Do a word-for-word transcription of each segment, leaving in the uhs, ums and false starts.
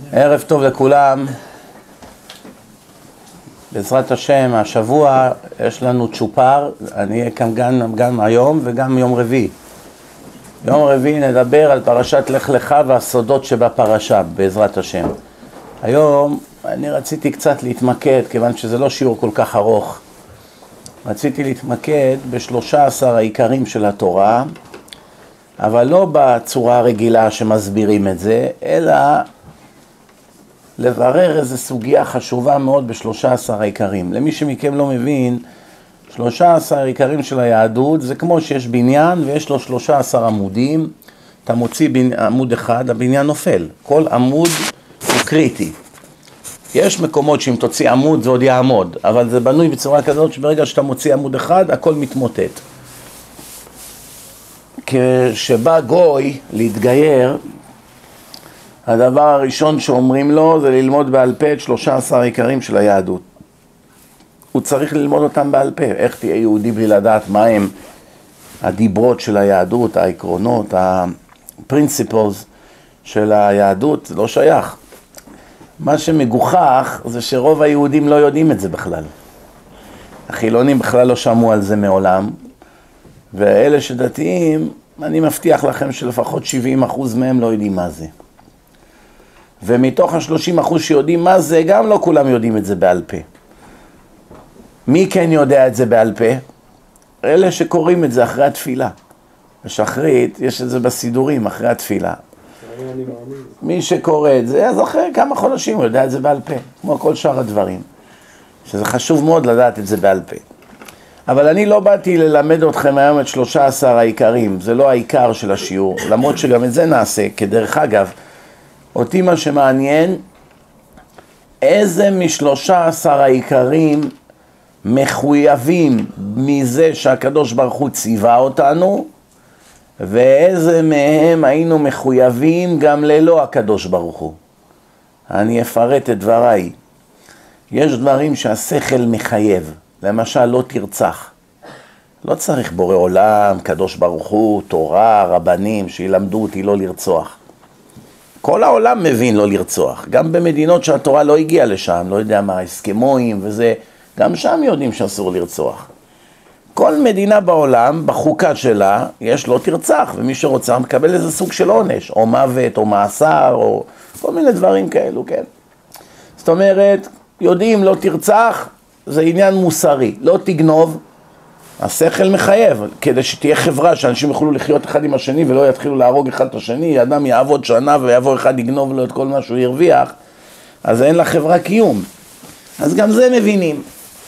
ערב טוב לכולם. בעזרת השם, השבוע יש לנו צ'ופר, אני אהיה כאן גם, גם היום וגם יום רביעי. יום רביעי נדבר על פרשת לך לך והסודות שבפרשה, בעזרת השם. היום אני רציתי קצת להתמקד, כיוון שזה לא שיעור כל כך ארוך. רציתי להתמקד בשלושה עשר העיקרים של התורה, אבל לא בצורה הרגילה שמסבירים את זה, אלא לברר איזו סוגיה חשובה מאוד בשלושה עשר העיקרים. למי שמכם לא מבין, שלושה עשר העיקרים של היהדות זה כמו שיש בניין ויש לו שלושה עשר עמודים, אתה מוציא עמוד אחד, הבניין נופל. כל עמוד הוא קריטי. יש מקומות שאם תוציא עמוד זה עוד יעמוד, אבל זה בנוי בצורה כזאת שברגע שאתה מוציא עמוד אחד, הכל מתמוטט. כשבא גוי להתגייר, הדבר הראשון שאומרים לו זה ללמוד בעל פה את שלושה עשר העיקרים של היהדות. הוא צריך ללמוד אותם בעל פה. איך תהיה יהודי בלי לדעת מה הם הדיברות של היהדות, העקרונות, הפרינסיפלס של היהדות, זה לא שייך. מה שמגוחך זה שרוב היהודים לא יודעים את זה בכלל. החילונים בכלל לא שמעו על זה מעולם, ואלה שדתיים, אני מבטיח לכם שלפחות שבעים אחוז מהם לא יודעים מה זה. ומתוך ה-שלושים אחוז שיודעים מה זה, גם לא כולם יודעים את זה בעל פה. מי כן יודע את זה בעל פה? אלה שקוראים את זה אחרי התפילה. בשחרית יש את זה בסידורים אחרי התפילה. מי שקורא את זה, אז אחרי כמה חודשים הוא יודע את זה בעל פה, כמו כל שאר הדברים. שזה חשוב מאוד לדעת את זה בעל פה. אבל אני לא באתי ללמד אתכם היום את שלושה עשר העיקרים, זה לא העיקר של השיעור, למרות שגם את זה נעשה, כדרך אגב, אותי מה שמעניין, איזה משלושה עשר העיקרים מחויבים מזה שהקדוש ברוך הוא ציווה אותנו, ואיזה מהם היינו מחויבים גם ללא הקדוש ברוך הוא. אני אפרט את דבריי. יש דברים שהשכל מחייב, למשל לא תרצח. לא צריך בורא עולם, קדוש ברוך הוא, תורה, רבנים שילמדו אותי לא לרצוח. כל העולם מבין לא לרצוח, גם במדינות שהתורה לא הגיעה לשם, לא יודע מה, הסכמואים וזה, גם שם יודעים שאסור לרצוח. כל מדינה בעולם, בחוקה שלה, יש לא תרצח, ומי שרוצה מקבל איזה סוג של עונש, או מוות, או מאסר, או כל מיני דברים כאלו, כן. זאת אומרת, יודעים לא תרצח, זה עניין מוסרי, לא תגנוב, השכל מחייב, כדי שתהיה חברה שאנשים יוכלו לחיות אחד עם השני ולא יתחילו להרוג אחד את השני, אדם יעבוד שנה ויבוא אחד יגנוב לו את כל מה שהוא ירוויח, אז אין לה חברה קיום. אז גם זה מבינים.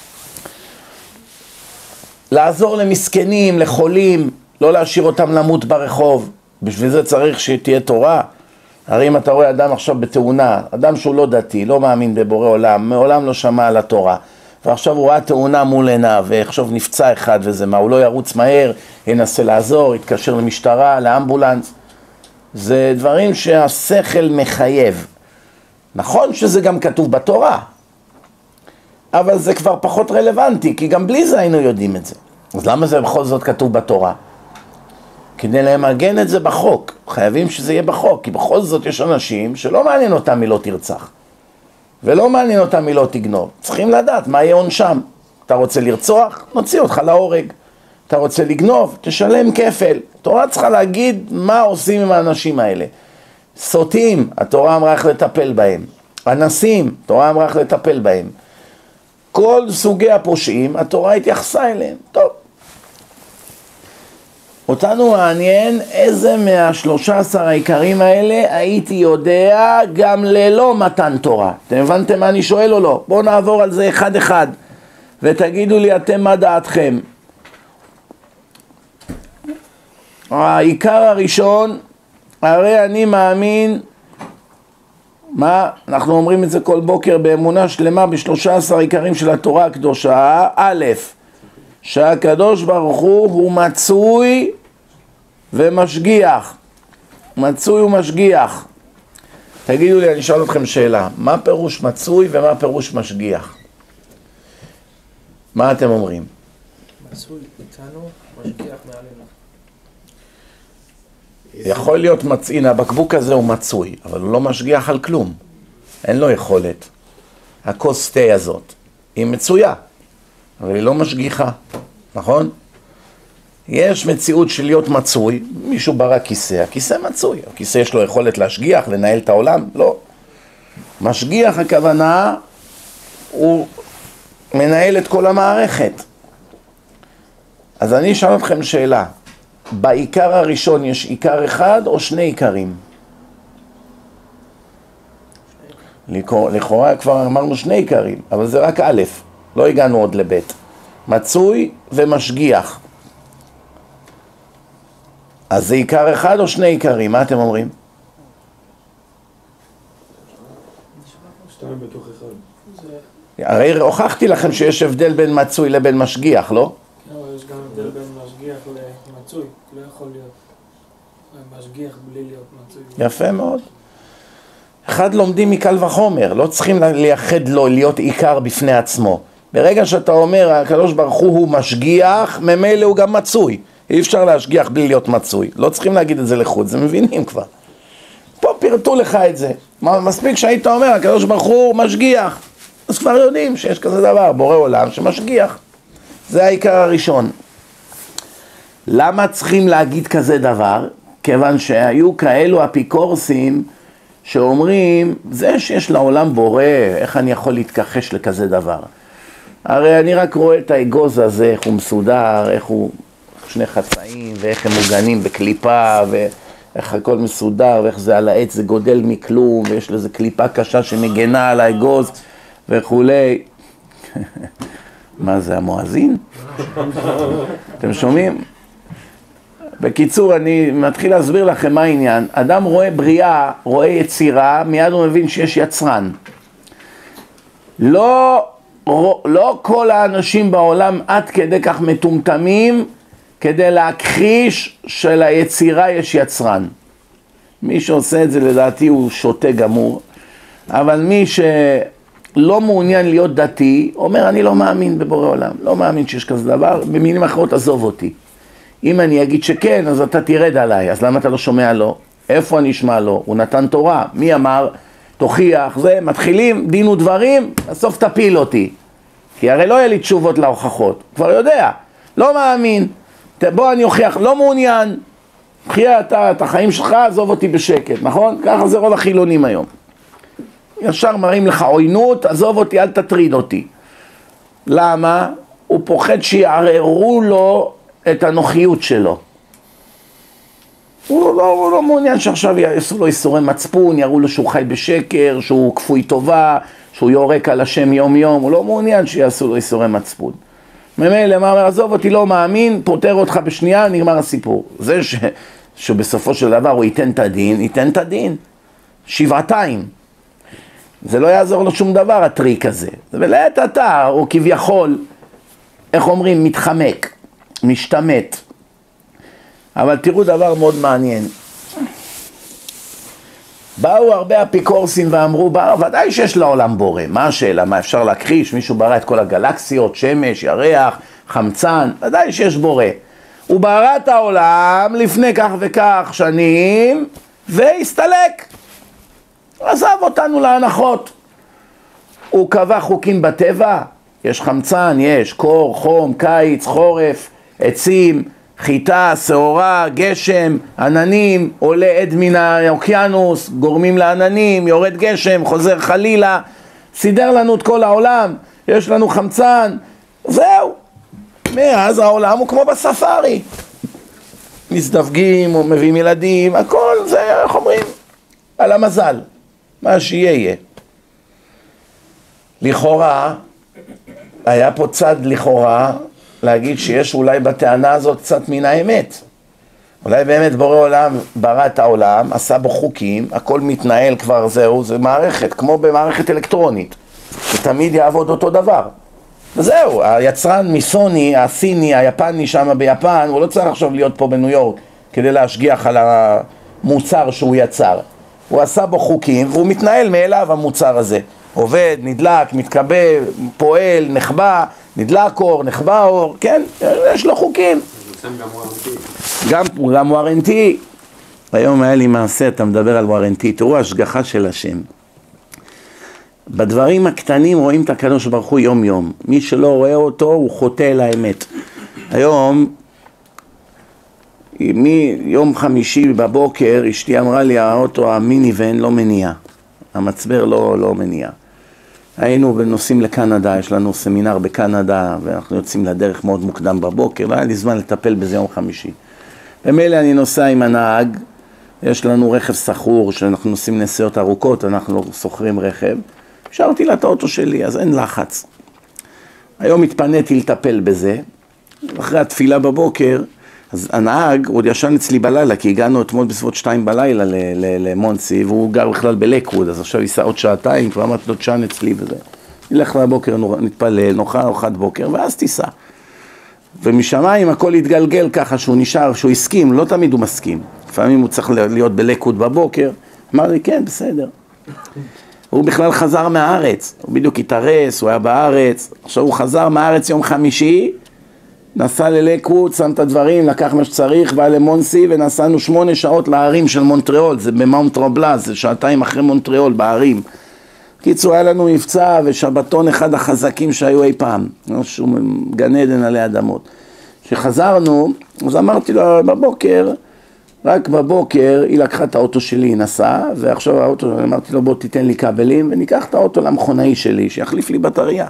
לעזור למסכנים, לחולים, לא להשאיר אותם למות ברחוב, בשביל זה צריך שתהיה תורה. הרי אם אתה רואה אדם עכשיו בתאונה, אדם שהוא לא דתי, לא מאמין בבורא עולם, מעולם לא שמע על התורה, ועכשיו הוא ראה תאונה מול עיניו, ועכשיו נפצע אחד וזה מה, הוא לא ירוץ מהר, ינסה לעזור, יתקשר למשטרה, לאמבולנס. זה דברים שהשכל מחייב. נכון שזה גם כתוב בתורה, אבל זה כבר פחות רלוונטי, כי גם בלי זה היינו יודעים את זה. אז למה זה בכל זאת כתוב בתורה? כדי למגן את זה בחוק, חייבים שזה יהיה בחוק, כי בכל זאת יש אנשים שלא מעניין אותם מלא תרצח. ולא מעניין אותם מלא תגנוב. צריכים לדעת מה יהיה עונשם. אתה רוצה לרצוח? נוציא אותך להורג. אתה רוצה לגנוב? תשלם כפל. התורה צריכה להגיד מה עושים עם האנשים האלה. סוטים, התורה אמרה איך לטפל בהם. אנסים, התורה אמרה איך לטפל בהם. כל סוגי הפושעים, התורה התייחסה אליהם. טוב. אותנו מעניין איזה מהשלושה עשר העיקרים האלה הייתי יודע גם ללא מתן תורה. אתם הבנתם מה אני שואל או לא? בואו נעבור על זה אחד אחד ותגידו לי אתם מה דעתכם. העיקר הראשון, הרי אני מאמין, מה? אנחנו אומרים את זה כל בוקר באמונה שלמה בשלושה עשר העיקרים של התורה הקדושה. א', שהקדוש ברוך הוא הוא מצוי ומשגיח. מצוי ומשגיח. תגידו לי, אני אשאל אתכם שאלה. מה פירוש מצוי ומה פירוש משגיח? מה אתם אומרים? מצוי איתנו, משגיח מעלינו. יכול להיות מצעין, הבקבוק הזה הוא מצוי, אבל הוא לא משגיח על כלום. אין לו יכולת. הכוס תה הזאת, היא מצויה, אבל היא לא משגיחה, נכון? יש מציאות של להיות מצוי, מישהו ברא כיסא, הכיסא מצוי, הכיסא יש לו יכולת להשגיח, לנהל את העולם, לא. משגיח הכוונה, הוא מנהל את כל המערכת. אז אני אשאל אתכם שאלה, בעיקר הראשון יש עיקר אחד או שני עיקרים? לכאורה כבר אמרנו שני עיקרים, אבל זה רק א', לא הגענו עוד לב'. מצוי ומשגיח. אז זה עיקר אחד או שני עיקרים? מה אתם אומרים? שתיים בתוך אחד. הרי הוכחתי לכם שיש הבדל בין מצוי לבין משגיח, לא? לא, יש גם הבדל בין משגיח למצוי, לא יכול להיות משגיח בלי להיות מצוי. יפה מאוד. אחד לומדים מקל וחומר, לא צריכים לייחד לו להיות עיקר בפני עצמו. ברגע שאתה אומר, הקדוש ברוך הוא הוא משגיח, ממילא הוא גם מצוי. אי אפשר להשגיח בלי להיות מצוי. לא צריכים להגיד את זה לחוץ, זה מבינים כבר. פה פירטו לך את זה. מספיק שהיית אומר, הקדוש ברוך הוא משגיח. אז כבר יודעים שיש כזה דבר, בורא עולם שמשגיח. זה העיקר הראשון. למה צריכים להגיד כזה דבר? כיוון שהיו כאלו אפיקורסים שאומרים, זה שיש לעולם בורא, איך אני יכול להתכחש לכזה דבר? הרי אני רק רואה את האגוז הזה, איך הוא מסודר, איך הוא שני חצאים, ואיך הם מוגנים בקליפה, ואיך הכל מסודר, ואיך זה על העץ, זה גודל מכלום, ויש לזה קליפה קשה שמגנה על האגוז, וכולי. מה זה, המואזין? אתם שומעים? בקיצור, אני מתחיל להסביר לכם מה העניין. אדם רואה בריאה, רואה יצירה, מיד הוא מבין שיש יצרן. לא, לא כל האנשים בעולם עד כדי כך מטומטמים כדי להכחיש שליצירה יש יצרן. מי שעושה את זה לדעתי הוא שוטה גמור, אבל מי שלא מעוניין להיות דתי, אומר אני לא מאמין בבורא עולם, לא מאמין שיש כזה דבר, במילים אחרות עזוב אותי. אם אני אגיד שכן, אז אתה תרד עליי, אז למה אתה לא שומע לו? איפה אני אשמע לו? הוא נתן תורה, מי אמר? תוכיח, זה, מתחילים דין ודברים, בסוף תפיל אותי. כי הרי לא יהיה לי תשובות להוכחות, כבר יודע, לא מאמין, בוא אני אוכיח, לא מעוניין, חיה אתה את החיים שלך, עזוב אותי בשקט, נכון? ככה זה רוב החילונים היום. ישר מראים לך עוינות, עזוב אותי, אל תטריד אותי. למה? הוא פוחד שיערערו לו את הנוחיות שלו. הוא לא, הוא לא מעוניין שעכשיו יעשו לו איסורי מצפון, יראו לו שהוא חי בשקר, שהוא כפוי טובה, שהוא יורק על השם יום יום, הוא לא מעוניין שיעשו לו איסורי מצפון. ממילא, מה אומר, עזוב אותי, לא מאמין, פותר אותך בשנייה, נגמר הסיפור. זה ש, שבסופו של דבר הוא ייתן את הדין, ייתן את הדין. שבעתיים. זה לא יעזור לו שום דבר, הטריק הזה. ולעת עתה, הוא כביכול, איך אומרים, מתחמק, משתמט. אבל תראו דבר מאוד מעניין. באו הרבה אפיקורסים ואמרו, בא, ודאי שיש לעולם בורא. מה השאלה? מה אפשר להכחיש? מישהו ברא את כל הגלקסיות, שמש, ירח, חמצן, ודאי שיש בורא. הוא ברא את העולם לפני כך וכך שנים, והסתלק. עזב אותנו להנחות. הוא קבע חוקים בטבע, יש חמצן, יש קור, חום, קיץ, חורף, עצים, חיטה, שעורה, גשם, עננים, עולה עד מן האוקיינוס, גורמים לעננים, יורד גשם, חוזר חלילה, סידר לנו את כל העולם, יש לנו חמצן, זהו. מאז העולם הוא כמו בספארי. מזדווגים, מביאים ילדים, הכל זה, איך אומרים? על המזל, מה שיהיה יהיה. לכאורה, היה פה צד לכאורה, להגיד שיש אולי בטענה הזאת קצת מן האמת. אולי באמת בורא עולם ברא את העולם, עשה בו חוקים, הכל מתנהל כבר זהו, זה מערכת, כמו במערכת אלקטרונית, שתמיד יעבוד אותו דבר. וזהו, היצרן מסוני, הסיני, היפני שם ביפן, הוא לא צריך עכשיו להיות פה בניו יורק, כדי להשגיח על המוצר שהוא יצר. הוא עשה בו חוקים, והוא מתנהל מאליו המוצר הזה. עובד, נדלק, מתקבע, פועל, נחבא, נדלק אור, נחבא אור, כן, יש לו חוקים. גם ווארנטי. גם, גם ווארנטי. היום היה לי מעשה, אתה מדבר על ווארנטי, תראו השגחה של השם. בדברים הקטנים רואים את הקדוש ברוך הוא יום יום. מי שלא רואה אותו הוא חוטא אל האמת. היום, מיום חמישי בבוקר, אשתי אמרה לי, האוטו המיניוון לא מניע. המצבר לא, לא מניע. היינו נוסעים לקנדה, יש לנו סמינר בקנדה, ואנחנו יוצאים לדרך מאוד מוקדם בבוקר, לא היה לי זמן לטפל בזה יום חמישי. במילא אני נוסע עם הנהג, יש לנו רכב סחור, שאנחנו נוסעים נסיעות ארוכות, אנחנו סוחרים רכב, השארתי לה את האוטו שלי, אז אין לחץ. היום התפניתי לטפל בזה, אחרי התפילה בבוקר, אז הנהג עוד ישן אצלי בלילה, כי הגענו אתמול בסביבות שתיים בלילה למונסי, והוא גר בכלל בלקווד, אז עכשיו ייסע עוד שעתיים, כבר אמרתי לו תשן אצלי וזה. נלך לבוקר, נתפלל, נאכל ארוחת בוקר, ואז תיסע. ומשמיים הכל התגלגל ככה שהוא נשאר, שהוא הסכים, לא תמיד הוא מסכים. לפעמים הוא צריך להיות בלקווד בבוקר, אמר לי כן, בסדר. הוא בכלל חזר מהארץ, הוא בדיוק התארס, הוא היה בארץ, עכשיו הוא חזר מהארץ יום חמישי, נסע ללקווד, שם את הדברים, לקח מה שצריך, בא למונסי ונסענו שמונה שעות להרים של מונטריאול, זה במאונט רובלז, זה שעתיים אחרי מונטריאול בהרים. קיצור, היה לנו מבצע ושבתון אחד החזקים שהיו אי פעם, משהו גן עדן עלי אדמות. כשחזרנו, אז אמרתי לו בבוקר, רק בבוקר היא לקחה את האוטו שלי, היא נסעה, ועכשיו האוטו, אמרתי לו בוא תיתן לי כבלים, וניקח את האוטו למכונאי שלי, שיחליף לי בטריה.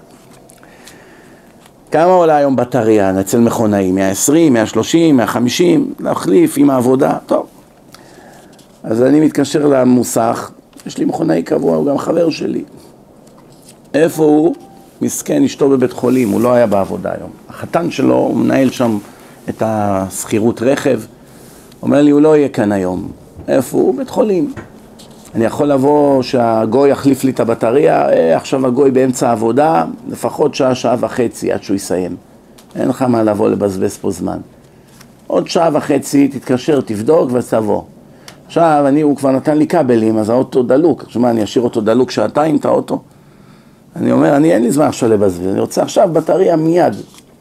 כמה עולה היום בטריה אצל מכונאי? מאה ועשרים, מאה ושלושים, מאה וחמישים, להחליף עם העבודה, טוב. אז אני מתקשר למוסך, יש לי מכונאי קבוע, הוא גם חבר שלי. איפה הוא? מסכן, אשתו בבית חולים, הוא לא היה בעבודה היום. החתן שלו, הוא מנהל שם את הסחירות רכב, אומר לי, הוא לא יהיה כאן היום. איפה הוא? בית חולים. אני יכול לבוא שהגוי יחליף לי את הבטריה, אה, עכשיו הגוי באמצע העבודה, לפחות שעה, שעה וחצי עד שהוא יסיים. אין לך מה לבוא לבזבז פה זמן. עוד שעה וחצי תתקשר, תבדוק ותבוא. עכשיו, אני, הוא כבר נתן לי כבלים, אז האוטו דלוק. עכשיו, אני אשאיר אותו דלוק שעתיים, את האוטו. אני אומר, אני אין לי זמן עכשיו לבזבז, אני רוצה עכשיו בטריה מיד.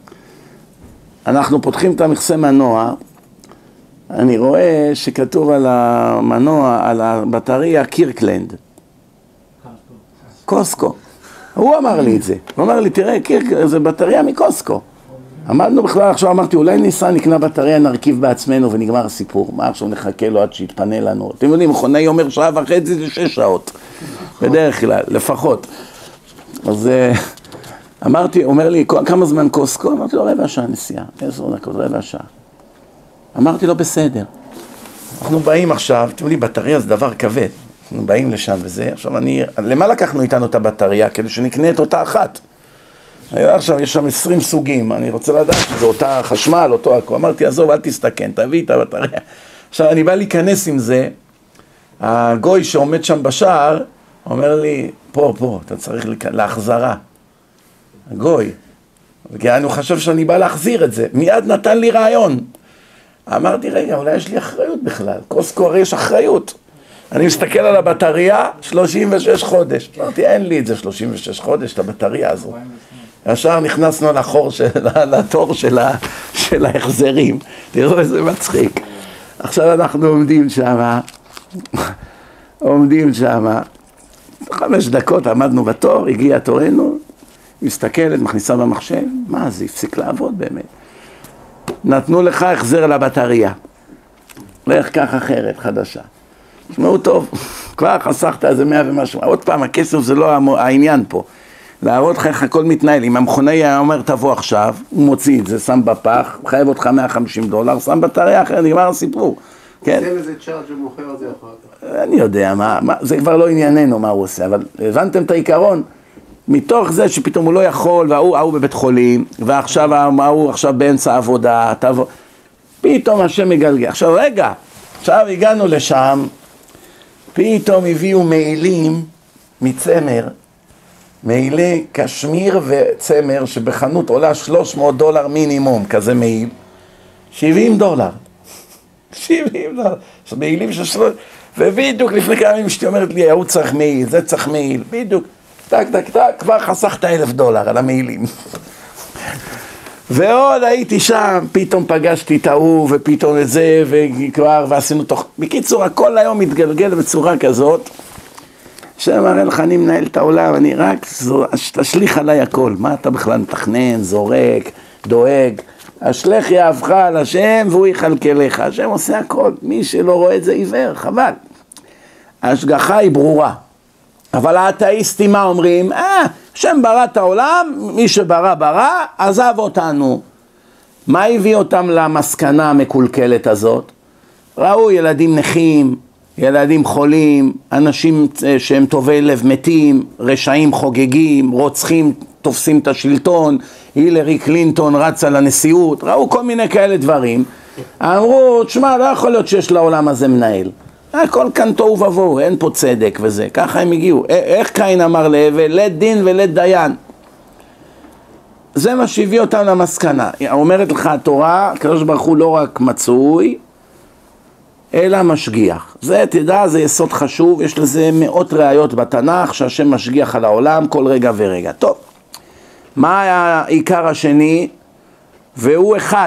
אנחנו פותחים את המכסה מנוע, אני רואה שכתוב על המנוע, על הבטריה, קירקלנד. קוסקו. הוא אמר לי את זה. הוא אמר לי, תראה, קירקלנד, זה בטריה מקוסקו. עמדנו בכלל, עכשיו אמרתי, אולי ניסע, נקנה בטריה, נרכיב בעצמנו ונגמר הסיפור. מה עכשיו נחכה לו עד שיתפנה לנו? אתם יודעים, מכונאי אומר שעה וחצי זה שש שעות. בדרך כלל, לפחות. אז אמרתי, אומר לי, כמה זמן קוסקו? אמרתי לו, רבע שעה נסיעה. עשר דקות, רבע שעה. אמרתי לו, בסדר. אנחנו באים עכשיו, אתם יודעים, בטריה זה דבר כבד. אנחנו באים לשם וזה. עכשיו אני, למה לקחנו איתנו את הבטריה? כדי שנקנה את אותה אחת. עכשיו יש שם עשרים סוגים, אני רוצה לדעת שזה אותה חשמל, אותו הכל. אמרתי, עזוב, אל תסתכן, תביא את הבטריה. עכשיו אני בא להיכנס עם זה, הגוי שעומד שם בשער, אומר לי, פה, פה, אתה צריך להחזרה. הגוי. כי אני חושב שאני בא להחזיר את זה. מיד נתן לי רעיון. אמרתי, רגע, אולי יש לי אחריות בכלל. קוסקו הרי יש אחריות. אני מסתכל על הבטריה, שלושים ושש חודש. אמרתי, אין לי את זה שלושים ושש חודש, את הבטריה הזו. ישר נכנסנו לחור של, לתור של, ה, של ההחזרים. תראו איזה מצחיק. עכשיו אנחנו עומדים שם, עומדים שם, חמש דקות עמדנו בתור, הגיע תורנו, מסתכלת, מכניסה במחשב, מה זה, הפסיק לעבוד באמת. נתנו לך החזר לבטריה. לך כך אחרת, חדשה. תשמעו טוב, כבר חסכת איזה מאה ומשהו. עוד פעם, הכסף זה לא העניין פה. להראות לך איך הכל מתנהל. אם המכונאי אומר תבוא עכשיו, הוא מוציא את זה, שם בפח, חייב אותך מאה וחמישים דולר, שם בטריה אחרת, נגמר הסיפור. כן? זה איזה צ'ארג' ומוכר את זה אחר כך. אני יודע, מה, מה, זה כבר לא ענייננו מה הוא עושה, אבל הבנתם את העיקרון? מתוך זה שפתאום הוא לא יכול, והוא הוא בבית חולים, ועכשיו הוא עכשיו באמצע העבודה, תבוא, פתאום השם מגלגל. עכשיו רגע, עכשיו הגענו לשם, פתאום הביאו מעילים מצמר, מעילי קשמיר וצמר שבחנות עולה שלוש מאות דולר מינימום, כזה מעיל, שבעים דולר. שבעים דולר. עכשיו מעילים של שלוש... ובדיוק לפני כמה ימים שאתי אומרת לי, הוא צריך מעיל, זה צריך מעיל, בדיוק. טק, טק, טק, כבר חסכת אלף דולר על המעילים. ועוד הייתי שם, פתאום פגשתי את ההוא, ופתאום את זה, וכבר, ועשינו תוך... בקיצור, הכל היום מתגלגל בצורה כזאת, השם מראה לך, אני מנהל את העולם, אני רק תשליך עליי הכל. מה אתה בכלל מתכנן, זורק, דואג? אשלך יהבך על השם והוא יכלכלך. השם עושה הכל, מי שלא רואה את זה עיוור, חבל. ההשגחה היא ברורה. אבל האתאיסטים מה אומרים? אה, השם ברא את העולם, מי שברא ברא, עזב אותנו. מה הביא אותם למסקנה המקולקלת הזאת? ראו ילדים נכים, ילדים חולים, אנשים שהם טובי לב מתים, רשעים חוגגים, רוצחים תופסים את השלטון, הילרי קלינטון רצה לנשיאות, ראו כל מיני כאלה דברים. אמרו, תשמע, לא יכול להיות שיש לעולם הזה מנהל. הכל כאן תוהו ובוהו, אין פה צדק וזה. ככה הם הגיעו. איך קין אמר להבל? לית דין ולית דיין. זה מה שהביא אותם למסקנה. אומרת לך התורה, הקדוש ברוך הוא לא רק מצוי, אלא משגיח. זה, תדע, זה יסוד חשוב, יש לזה מאות ראיות בתנ"ך, שהשם משגיח על העולם כל רגע ורגע. טוב, מה העיקר השני? והוא אחד.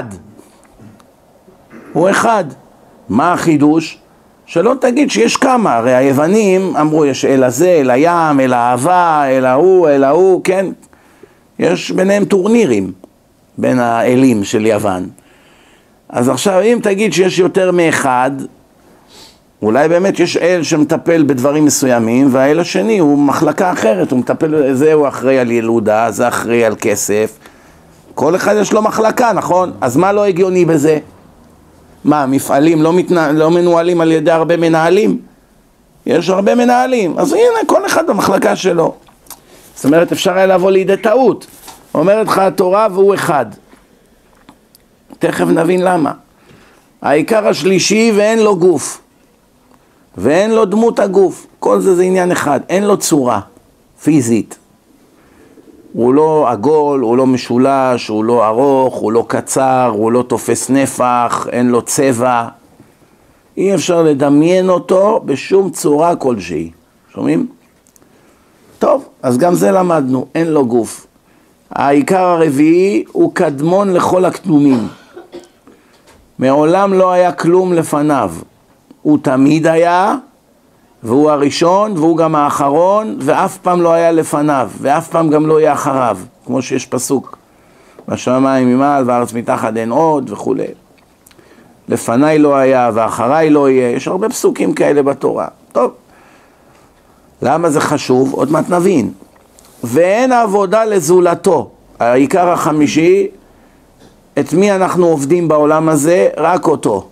הוא אחד. מה החידוש? שלא תגיד שיש כמה, הרי היוונים אמרו יש אל הזה, אל הים, אל האהבה, אל ההוא, אל ההוא, כן? יש ביניהם טורנירים, בין האלים של יוון. אז עכשיו אם תגיד שיש יותר מאחד, אולי באמת יש אל שמטפל בדברים מסוימים, והאל השני הוא מחלקה אחרת, הוא מטפל, זה הוא אחראי על ילודה, זה אחראי על כסף, כל אחד יש לו מחלקה, נכון? אז מה לא הגיוני בזה? מה, מפעלים לא, מתנה... לא מנוהלים על ידי הרבה מנהלים? יש הרבה מנהלים, אז הנה, כל אחד במחלקה שלו. זאת אומרת, אפשר היה לבוא לידי טעות. אומרת לך התורה והוא אחד. תכף נבין למה. העיקר השלישי ואין לו גוף. ואין לו דמות הגוף. כל זה זה עניין אחד. אין לו צורה פיזית. הוא לא עגול, הוא לא משולש, הוא לא ארוך, הוא לא קצר, הוא לא תופס נפח, אין לו צבע. אי אפשר לדמיין אותו בשום צורה כלשהי. שומעים? טוב, אז גם זה למדנו, אין לו גוף. העיקר הרביעי הוא קדמון לכל הכתומים. מעולם לא היה כלום לפניו. הוא תמיד היה, והוא הראשון, והוא גם האחרון, ואף פעם לא היה לפניו, ואף פעם גם לא יהיה אחריו, כמו שיש פסוק. בשמיים ממעל וארץ מתחת אין עוד וכו'. לפניי לא היה ואחריי לא יהיה, יש הרבה פסוקים כאלה בתורה. טוב, למה זה חשוב? עוד מעט נבין. ואין עבודה לזולתו. העיקר החמישי, את מי אנחנו עובדים בעולם הזה? רק אותו.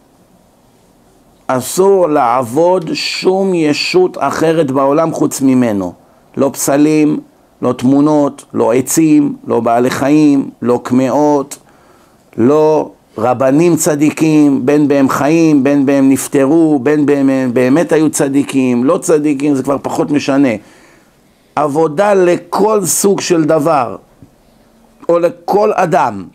אסור לעבוד שום ישות אחרת בעולם חוץ ממנו. לא פסלים, לא תמונות, לא עצים, לא בעלי חיים, לא קמאות, לא רבנים צדיקים, בין בהם חיים, בין בהם נפטרו, בין בהם באמת היו צדיקים, לא צדיקים, זה כבר פחות משנה. עבודה לכל סוג של דבר, או לכל אדם.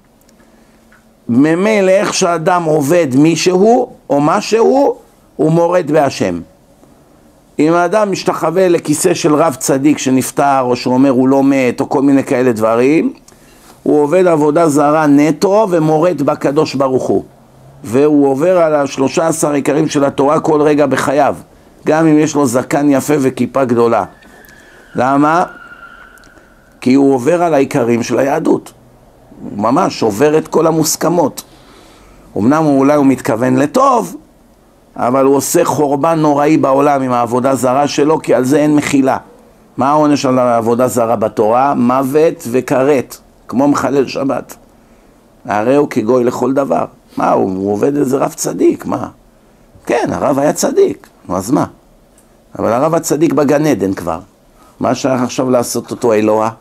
ממילא איך שאדם עובד מישהו או משהו, הוא מורד בהשם. אם האדם משתחווה לכיסא של רב צדיק שנפטר, או שאומר הוא לא מת, או כל מיני כאלה דברים, הוא עובד עבודה זרה נטו ומורד בקדוש ברוך הוא. והוא עובר על השלושה עשר עיקרים של התורה כל רגע בחייו, גם אם יש לו זקן יפה וכיפה גדולה. למה? כי הוא עובר על העיקרים של היהדות. הוא ממש עובר את כל המוסכמות. אמנם הוא אולי הוא מתכוון לטוב, אבל הוא עושה חורבן נוראי בעולם עם העבודה זרה שלו, כי על זה אין מחילה. מה העונש על העבודה זרה בתורה? מוות וכרת, כמו מחלל שבת. הרי הוא כגוי לכל דבר. מה, הוא, הוא עובד איזה רב צדיק, מה? כן, הרב היה צדיק, אז מה? אבל הרב הצדיק בגן עדן כבר. מה שייך עכשיו לעשות אותו אלוה?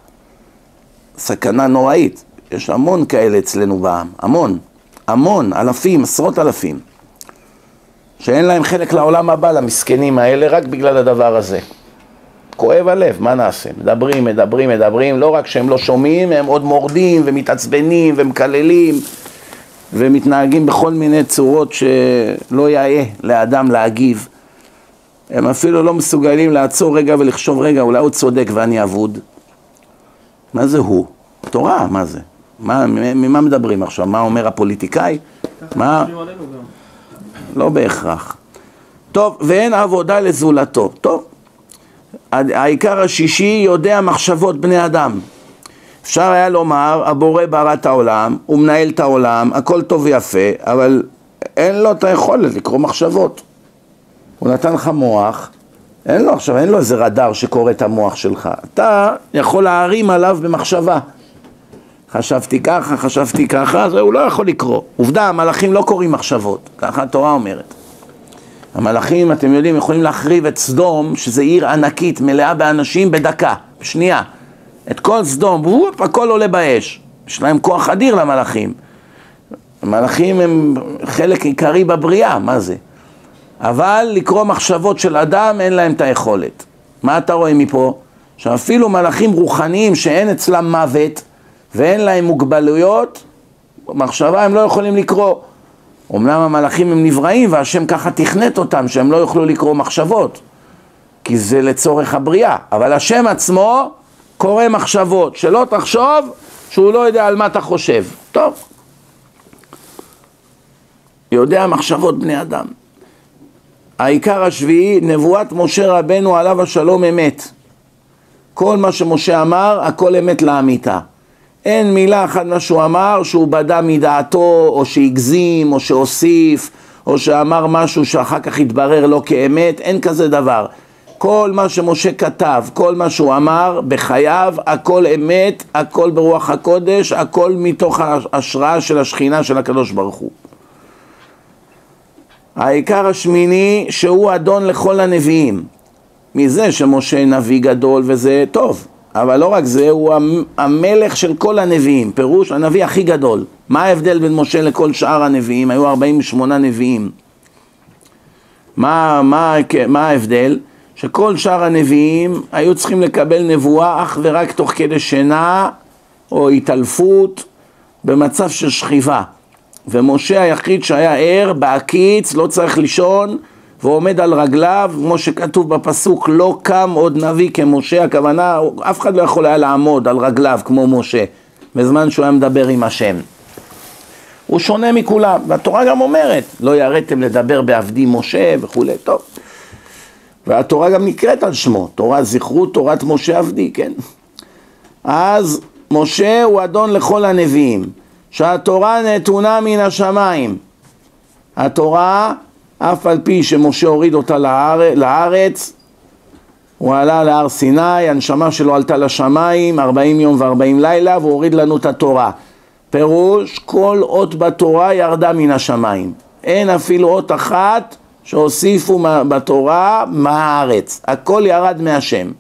סכנה נוראית. יש המון כאלה אצלנו בעם, המון, המון, אלפים, עשרות אלפים, שאין להם חלק לעולם הבא, למסכנים האלה, רק בגלל הדבר הזה. כואב הלב, מה נעשה? מדברים, מדברים, מדברים, לא רק שהם לא שומעים, הם עוד מורדים ומתעצבנים ומקללים, ומתנהגים בכל מיני צורות שלא יאה לאדם להגיב. הם אפילו לא מסוגלים לעצור רגע ולחשוב רגע, אולי הוא צודק ואני אבוד. מה זה הוא? תורה, מה זה? מה, ממה מדברים עכשיו? מה אומר הפוליטיקאי? מה? לא בהכרח. טוב, ואין עבודה לזולתו. טוב, העיקר השישי יודע מחשבות בני אדם. אפשר היה לומר, הבורא ברא את העולם, הוא מנהל את העולם, הכל טוב ויפה, אבל אין לו את היכולת לקרוא מחשבות. הוא נתן לך מוח, אין לו עכשיו, אין לו איזה רדאר שקורא את המוח שלך. אתה יכול להרים עליו במחשבה. חשבתי ככה, חשבתי ככה, אז הוא לא יכול לקרוא. עובדה, המלאכים לא קוראים מחשבות, ככה התורה אומרת. המלאכים, אתם יודעים, יכולים להחריב את סדום, שזה עיר ענקית, מלאה באנשים, בדקה, בשנייה. את כל סדום, וופ, הכל עולה באש. יש להם כוח אדיר למלאכים. המלאכים הם חלק עיקרי בבריאה, מה זה? אבל לקרוא מחשבות של אדם אין להם את היכולת. מה אתה רואה מפה? שאפילו מלאכים רוחניים שאין אצלם מוות ואין להם מוגבלויות, מחשבה הם לא יכולים לקרוא. אומנם המלאכים הם נבראים והשם ככה תכנת אותם שהם לא יוכלו לקרוא מחשבות, כי זה לצורך הבריאה. אבל השם עצמו קורא מחשבות, שלא תחשוב שהוא לא יודע על מה אתה חושב. טוב. יודע מחשבות בני אדם. העיקר השביעי, נבואת משה רבנו עליו השלום אמת. כל מה שמשה אמר, הכל אמת לאמיתה. אין מילה אחת מה שהוא אמר שהוא בדה מדעתו, או שהגזים, או שהוסיף, או שאמר משהו שאחר כך יתברר לא כאמת, אין כזה דבר. כל מה שמשה כתב, כל מה שהוא אמר בחייו, הכל אמת, הכל ברוח הקודש, הכל מתוך ההשראה של השכינה של הקדוש ברוך הוא. העיקר השמיני שהוא אדון לכל הנביאים. מזה שמשה נביא גדול וזה טוב, אבל לא רק זה, הוא המלך של כל הנביאים, פירוש הנביא הכי גדול. מה ההבדל בין משה לכל שאר הנביאים? היו ארבעים ושמונה נביאים. מה, מה, מה ההבדל? שכל שאר הנביאים היו צריכים לקבל נבואה אך ורק תוך כדי שינה או התעלפות במצב של שכיבה. ומשה היחיד שהיה ער, בהקיץ, לא צריך לישון, ועומד על רגליו, כמו שכתוב בפסוק, לא קם עוד נביא כמשה, הכוונה, אף אחד לא יכול היה לעמוד על רגליו כמו משה, בזמן שהוא היה מדבר עם השם. הוא שונה מכולם, והתורה גם אומרת, לא ירדתם לדבר בעבדי משה וכו', טוב. והתורה גם נקראת על שמו, תורת זכרות, תורת משה עבדי, כן? אז משה הוא אדון לכל הנביאים. שהתורה נתונה מן השמיים. התורה, אף על פי שמשה הוריד אותה לארץ, לארץ הוא עלה להר סיני, הנשמה שלו עלתה לשמיים, ארבעים יום וארבעים לילה, והוא הוריד לנו את התורה. פירוש, כל אות בתורה ירדה מן השמיים. אין אפילו אות אחת שהוסיפו בתורה מהארץ. הכל ירד מהשם.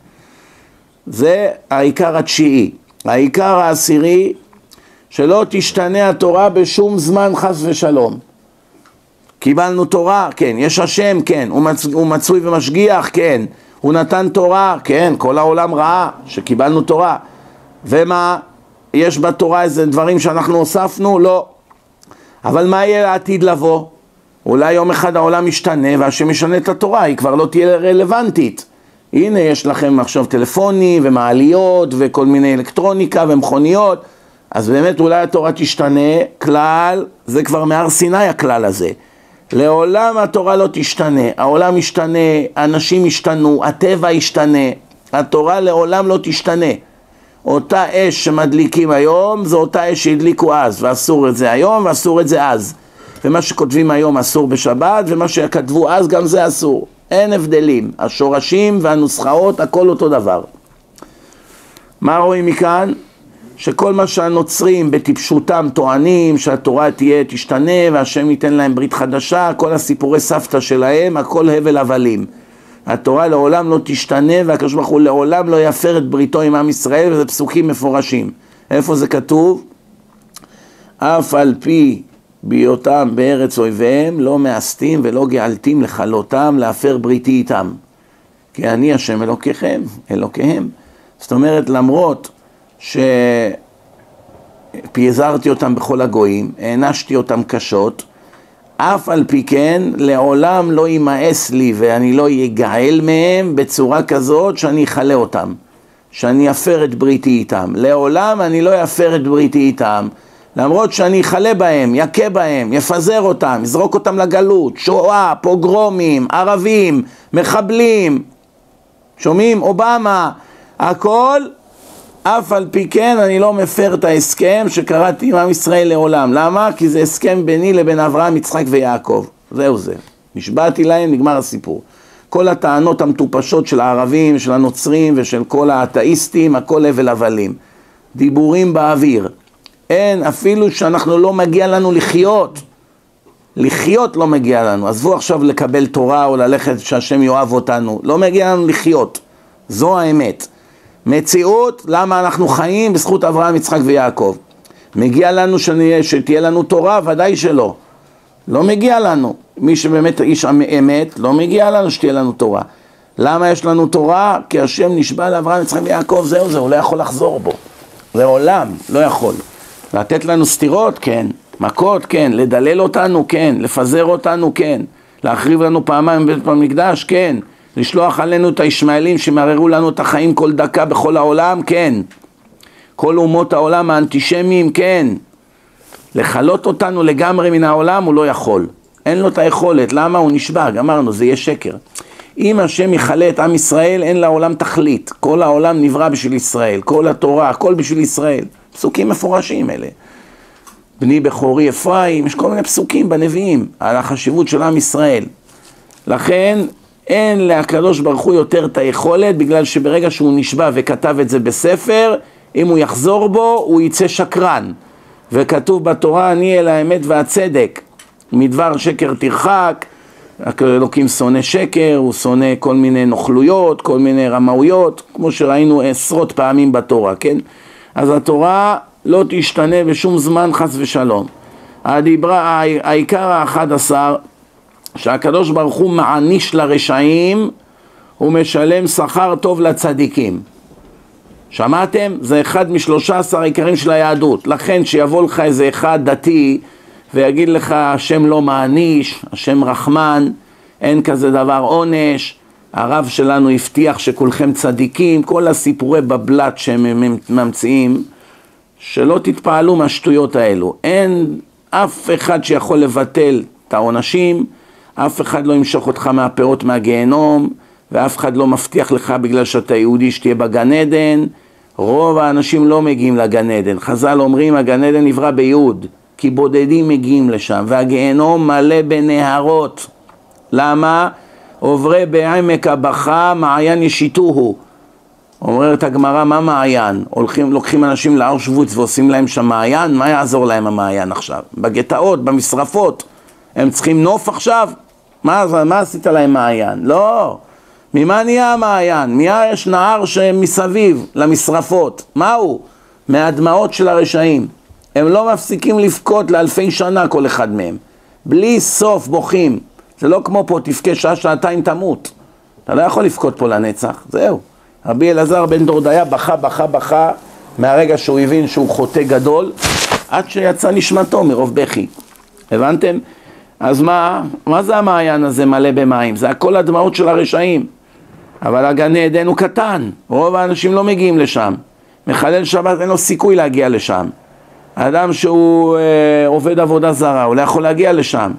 זה העיקר התשיעי. העיקר העשירי, שלא תשתנה התורה בשום זמן חס ושלום. קיבלנו תורה, כן. יש השם, כן. הוא, מצ... הוא מצוי ומשגיח, כן. הוא נתן תורה, כן. כל העולם ראה שקיבלנו תורה. ומה? יש בתורה איזה דברים שאנחנו הוספנו? לא. אבל מה יהיה לעתיד לבוא? אולי יום אחד העולם ישתנה והשם ישנה את התורה, היא כבר לא תהיה רלוונטית. הנה יש לכם עכשיו טלפונים ומעליות וכל מיני אלקטרוניקה ומכוניות, אז באמת אולי התורה תשתנה, כלל, זה כבר מהר סיני הכלל הזה. לעולם התורה לא תשתנה, העולם ישתנה, אנשים ישתנו, הטבע ישתנה, התורה לעולם לא תשתנה. אותה אש שמדליקים היום, זו אותה אש שהדליקו אז, ואסור את זה היום ואסור את זה אז. ומה שכותבים היום אסור בשבת, ומה שכתבו אז גם זה אסור. אין הבדלים, השורשים והנוסחאות, הכל אותו דבר. מה רואים מכאן? שכל מה שהנוצרים בטיפשותם טוענים שהתורה תהיה תשתנה והשם ייתן להם ברית חדשה, כל הסיפורי סבתא שלהם, הכל הבל הבלים. התורה לעולם לא תשתנה והקדוש ברוך הוא לעולם לא יפר את בריתו עם עם ישראל, וזה פסוקים מפורשים. איפה זה כתוב? אף על פי בהיותם בארץ אויביהם לא מאסתים ולא געלתים לכלותם להפר בריתי איתם. כי אני השם אלוקיכם, אלוקיהם. זאת אומרת, למרות שפיזרתי אותם בכל הגויים, הענשתי אותם קשות, אף על פי כן לעולם לא יימאס לי ואני לא יגעל מהם בצורה כזאת שאני אחלה אותם, שאני אפר את בריתי איתם. לעולם אני לא אפר את בריתי איתם, למרות שאני אחלה בהם, יקה בהם, יפזר אותם, יזרוק אותם לגלות, שואה, פוגרומים, ערבים, מחבלים, שומעים? אובמה, הכל, אף על פי כן אני לא מפר את ההסכם שקראתי עם עם ישראל לעולם. למה? כי זה הסכם ביני לבין אברהם, יצחק ויעקב. זהו זה. נשבעתי להם, נגמר הסיפור. כל הטענות המטופשות של הערבים, של הנוצרים ושל כל האתאיסטים, הכל הבל הבלים. דיבורים באוויר. אין, אפילו שאנחנו לא מגיע לנו לחיות. לחיות לא מגיע לנו. עזבו עכשיו לקבל תורה או ללכת שהשם יאהב אותנו. לא מגיע לנו לחיות. זו האמת. מציאות, למה אנחנו חיים? בזכות אברהם, יצחק ויעקב. מגיע לנו שנהיה, שתהיה לנו תורה? ודאי שלא. לא מגיע לנו. מי שבאמת איש אמת, לא מגיע לנו שתהיה לנו תורה. למה יש לנו תורה? כי השם נשבע לאברהם, יצחק ויעקב, זהו זה, הוא לא יכול לחזור בו. זה עולם, לא יכול. לתת לנו סתירות? כן. מכות? כן. לדלל אותנו? כן. לפזר אותנו? כן. להחריב לנו פעמיים בית המקדש? כן. לשלוח עלינו את הישמעאלים שמערערו לנו את החיים כל דקה בכל העולם? כן. כל אומות העולם האנטישמיים? כן. לחלות אותנו לגמרי מן העולם? הוא לא יכול. אין לו את היכולת. למה? הוא נשבע. אמרנו, זה יהיה שקר. אם השם יחלה את עם ישראל, אין לעולם תכלית. כל העולם נברא בשביל ישראל. כל התורה, הכל בשביל ישראל. פסוקים מפורשים אלה. בני בכורי אפרים, יש כל מיני פסוקים בנביאים על החשיבות של עם ישראל. לכן אין להקדוש ברוך הוא יותר את היכולת, בגלל שברגע שהוא נשבע וכתב את זה בספר, אם הוא יחזור בו, הוא יצא שקרן. וכתוב בתורה, אני אל האמת והצדק. מדבר שקר תרחק, אלוקים שונא שקר, הוא שונא כל מיני נוכלויות, כל מיני רמאויות, כמו שראינו עשרות פעמים בתורה, כן? אז התורה לא תשתנה בשום זמן, חס ושלום. הדיברה, העיקר האחד עשר, שהקדוש ברוך הוא מעניש לרשעים, הוא משלם שכר טוב לצדיקים. שמעתם? זה אחד משלושה עשר העיקרים של היהדות. לכן שיבוא לך איזה אחד דתי ויגיד לך השם לא מעניש, השם רחמן, אין כזה דבר עונש, הרב שלנו הבטיח שכולכם צדיקים, כל הסיפורי בבלת שהם ממציאים, שלא תתפעלו מהשטויות האלו. אין אף אחד שיכול לבטל את העונשים, אף אחד לא ימשוך אותך מהפירות מהגיהנום, ואף אחד לא מבטיח לך בגלל שאתה יהודי שתהיה בגן עדן. רוב האנשים לא מגיעים לגן עדן. חז"ל אומרים הגן עדן נברא ביהוד, כי בודדים מגיעים לשם, והגיהנום מלא בנהרות. למה? עוברי בעמק הבכה מעיין ישיתוהו. אומרת הגמרא, מה מעיין? הולכים, לוקחים אנשים לאושוויץ ועושים להם שם מעיין? מה יעזור להם המעיין עכשיו? בגטאות, במשרפות. הם צריכים נוף עכשיו? מה, מה עשית להם מעיין? לא. ממה נהיה המעיין? מיה יש נהר שמסביב למשרפות. מהו? מהדמעות של הרשעים. הם לא מפסיקים לבכות לאלפי שנה כל אחד מהם. בלי סוף בוכים. זה לא כמו פה, תבכה שעה שעתיים תמות. אתה לא יכול לבכות פה לנצח. זהו. רבי אלעזר בן דורדיה בכה, בכה, בכה, מהרגע שהוא הבין שהוא חוטא גדול, עד שיצא נשמתו מרוב בכי. הבנתם? אז מה, מה זה המעיין הזה מלא במים? זה הכל הדמעות של הרשעים. אבל הגן עדן הוא קטן, רוב האנשים לא מגיעים לשם. מחלל שבת אין לו סיכוי להגיע לשם. האדם שהוא אה, עובד עבודה זרה, הוא לא יכול להגיע לשם.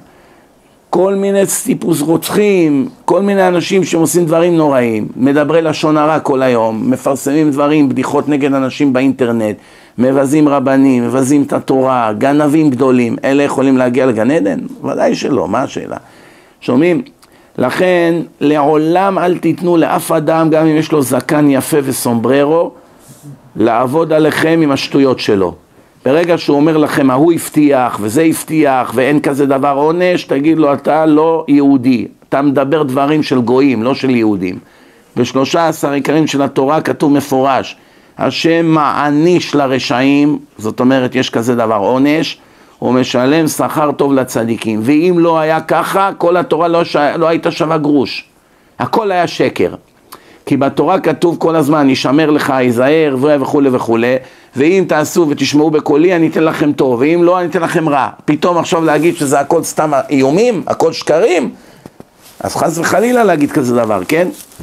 כל מיני טיפוס רוצחים, כל מיני אנשים שעושים דברים נוראים, מדברי לשון הרע כל היום, מפרסמים דברים, בדיחות נגד אנשים באינטרנט, מבזים רבנים, מבזים את התורה, גנבים גדולים, אלה יכולים להגיע לגן עדן? ודאי שלא, מה השאלה? שומעים? לכן לעולם אל תיתנו לאף אדם, גם אם יש לו זקן יפה וסומבררו, לעבוד עליכם עם השטויות שלו. ברגע שהוא אומר לכם, ההוא הבטיח וזה הבטיח ואין כזה דבר עונש, תגיד לו, אתה לא יהודי, אתה מדבר דברים של גויים, לא של יהודים. בשלושה עשר עיקרים של התורה כתוב מפורש, השם מעניש לרשעים, זאת אומרת יש כזה דבר עונש, הוא משלם שכר טוב לצדיקים, ואם לא היה ככה, כל התורה לא, ש... לא הייתה שווה גרוש, הכל היה שקר. כי בתורה כתוב כל הזמן, ישמר לך, ייזהר וכו' וכו', ואם תעשו ותשמעו בקולי, אני אתן לכם טוב, ואם לא, אני אתן לכם רע. פתאום עכשיו להגיד שזה הכל סתם איומים, הכל שקרים, אז חס וחלילה להגיד כזה דבר, כן?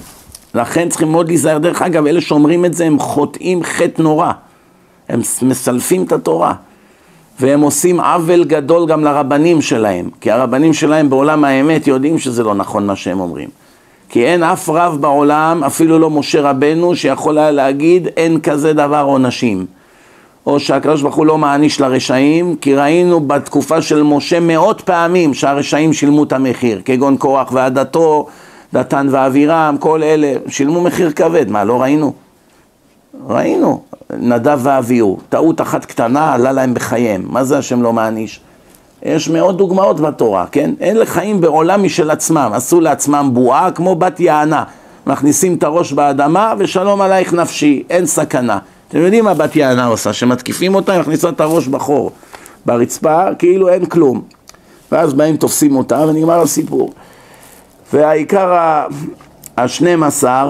לכן צריכים מאוד להיזהר. דרך אגב, אלה שאומרים את זה, הם חוטאים חטא נורא. הם מסלפים את התורה. והם עושים עוול גדול גם לרבנים שלהם, כי הרבנים שלהם בעולם האמת יודעים שזה לא נכון מה שהם אומרים. כי אין אף רב בעולם, אפילו לא משה רבנו, שיכול היה להגיד אין כזה דבר עונשים. או שהקדוש ברוך הוא לא מעניש לרשעים, כי ראינו בתקופה של משה מאות פעמים שהרשעים שילמו את המחיר, כגון קורח ועדתו, דתן ואבירם, כל אלה שילמו מחיר כבד. מה, לא ראינו? ראינו, נדב ואביהו, טעות אחת קטנה עלה להם בחייהם. מה זה השם לא מעניש? יש מאות דוגמאות בתורה, כן? אין לחיים בעולם משל עצמם, עשו לעצמם בועה כמו בת יענה, מכניסים את הראש באדמה ושלום עלייך נפשי, אין סכנה. אתם יודעים מה בת יענה עושה? שמתקיפים אותה, היא מכניסה את הראש בחור, ברצפה, כאילו אין כלום. ואז באים תופסים אותה ונגמר הסיפור. והעיקר ה-שנים עשר,